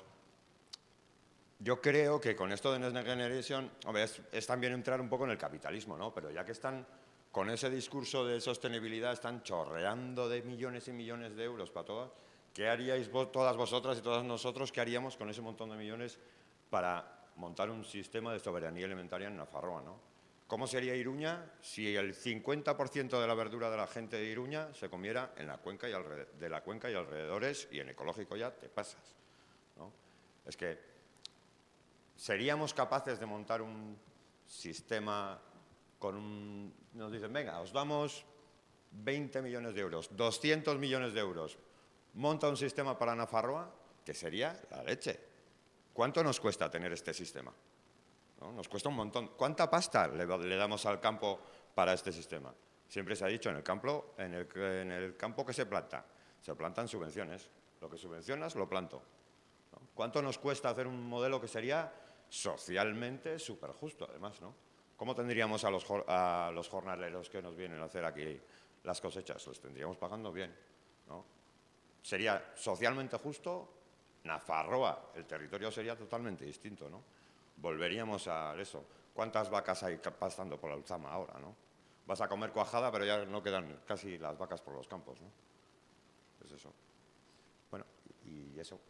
Yo creo que con esto de Next Generation, hombre, es también entrar un poco en el capitalismo, ¿no? Pero ya que están con ese discurso de sostenibilidad, están chorreando de millones y millones de euros para todas, ¿qué haríais todas vosotras y todos nosotros? ¿Qué haríamos con ese montón de millones para montar un sistema de soberanía alimentaria en Nafarroa, ¿no? ¿Cómo sería Iruña si el 50% de la verdura de la gente de Iruña se comiera en la cuenca de la cuenca y alrededores, y en ecológico ya te pasas, ¿no? Es que ¿seríamos capaces de montar un sistema con nos dicen, venga, os damos 20 millones de euros, 200 millones de euros, monta un sistema para Nafarroa, que sería la leche? ¿Cuánto nos cuesta tener este sistema? ¿No? Nos cuesta un montón. ¿Cuánta pasta le damos al campo para este sistema? Siempre se ha dicho, en el campo que se plantan subvenciones. Lo que subvencionas, lo planto, ¿no? ¿Cuánto nos cuesta hacer un modelo que sería socialmente súper justo, además, ¿no? ¿Cómo tendríamos a los jornaleros que nos vienen a hacer aquí las cosechas? Los tendríamos pagando bien, ¿no? Sería socialmente justo. Nafarroa, el territorio sería totalmente distinto, ¿no? Volveríamos a eso. ¿Cuántas vacas hay pasando por la Ulzama ahora, ¿no? Vas a comer cuajada, pero ya no quedan casi las vacas por los campos, ¿no? Es eso. Bueno, y eso.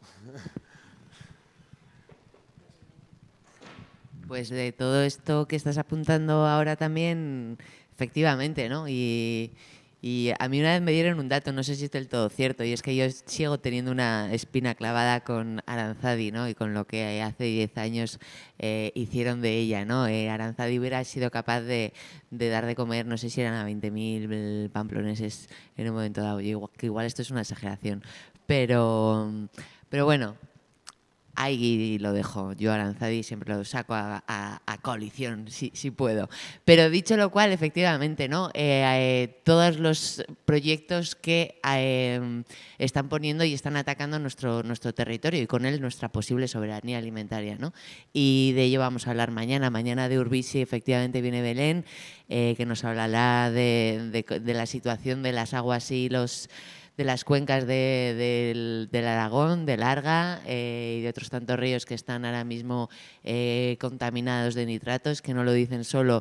Pues de todo esto que estás apuntando ahora también, efectivamente, ¿no? Y a mí una vez me dieron un dato, no sé si es del todo cierto, y es que yo sigo teniendo una espina clavada con Aranzadi, ¿no? Y con lo que hace 10 años hicieron de ella, ¿no? Aranzadi hubiera sido capaz de dar de comer, no sé si eran a 20.000 pamploneses en un momento dado, que igual esto es una exageración, pero bueno. Ahí lo dejo. Yo Aranzadi siempre lo saco a coalición, si puedo. Pero dicho lo cual, efectivamente, ¿no? Todos los proyectos que están poniendo y están atacando nuestro territorio y con él nuestra posible soberanía alimentaria, ¿no? Y de ello vamos a hablar mañana. Mañana de Urbisi efectivamente viene Belén, que nos hablará de la situación de las aguas y de las cuencas del Aragón, del Arga y de otros tantos ríos que están ahora mismo contaminados de nitratos, que no lo dicen solo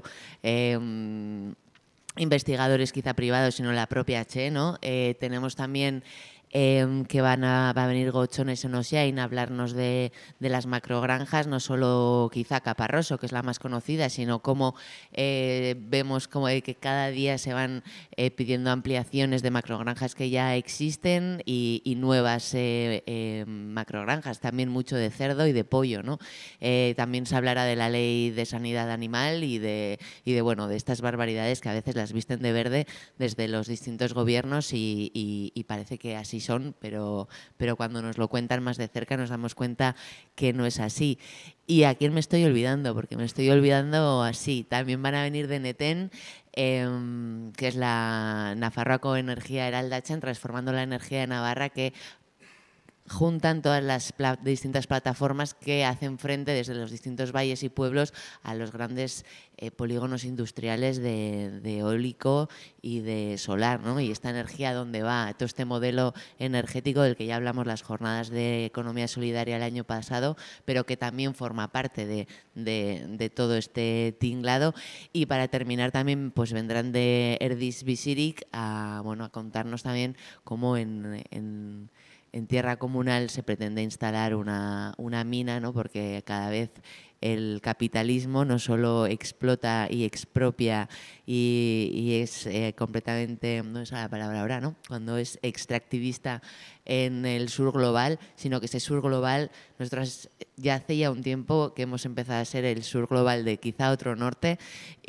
investigadores quizá privados, sino la propia Che, ¿no? Tenemos también que va a venir Gochones en Osiain a hablarnos de las macrogranjas, no solo quizá Caparroso, que es la más conocida, sino cómo vemos como que cada día se van pidiendo ampliaciones de macrogranjas que ya existen y nuevas macrogranjas, también mucho de cerdo y de pollo, ¿no? También se hablará de la ley de sanidad animal y de bueno, de estas barbaridades que a veces las visten de verde desde los distintos gobiernos y parece que así son, pero cuando nos lo cuentan más de cerca nos damos cuenta que no es así. ¿Y a quién me estoy olvidando? Porque me estoy olvidando así. También van a venir de Netén, que es la Nafarroako Energía Eraldatzen, transformando la energía de Navarra, que juntan todas las distintas plataformas que hacen frente desde los distintos valles y pueblos a los grandes polígonos industriales de eólico y de solar, ¿no? Y esta energía, ¿dónde va? Todo este modelo energético del que ya hablamos las jornadas de economía solidaria el año pasado, pero que también forma parte de todo este tinglado. Y para terminar también pues vendrán de Erdiz Bizirik a contarnos también cómo en tierra comunal se pretende instalar una mina, ¿no? Porque cada vez el capitalismo no solo explota y expropia y es completamente, no es la palabra ahora, ¿no? Cuando es extractivista en el sur global, sino que ese sur global, nosotros ya hace ya un tiempo que hemos empezado a ser el sur global de quizá otro norte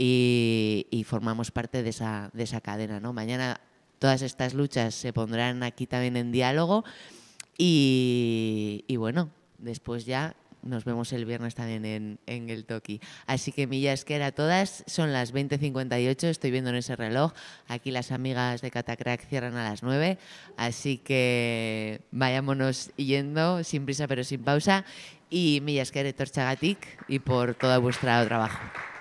y formamos parte de esa cadena, ¿no? Mañana todas estas luchas se pondrán aquí también en diálogo y bueno, después ya nos vemos el viernes también en el Toki. Así que milla esker a todas, son las 20:58, estoy viendo en ese reloj, aquí las amigas de Catacrack cierran a las 9, así que vayámonos yendo, sin prisa pero sin pausa, y milla esker etortxagatik y por todo vuestro trabajo.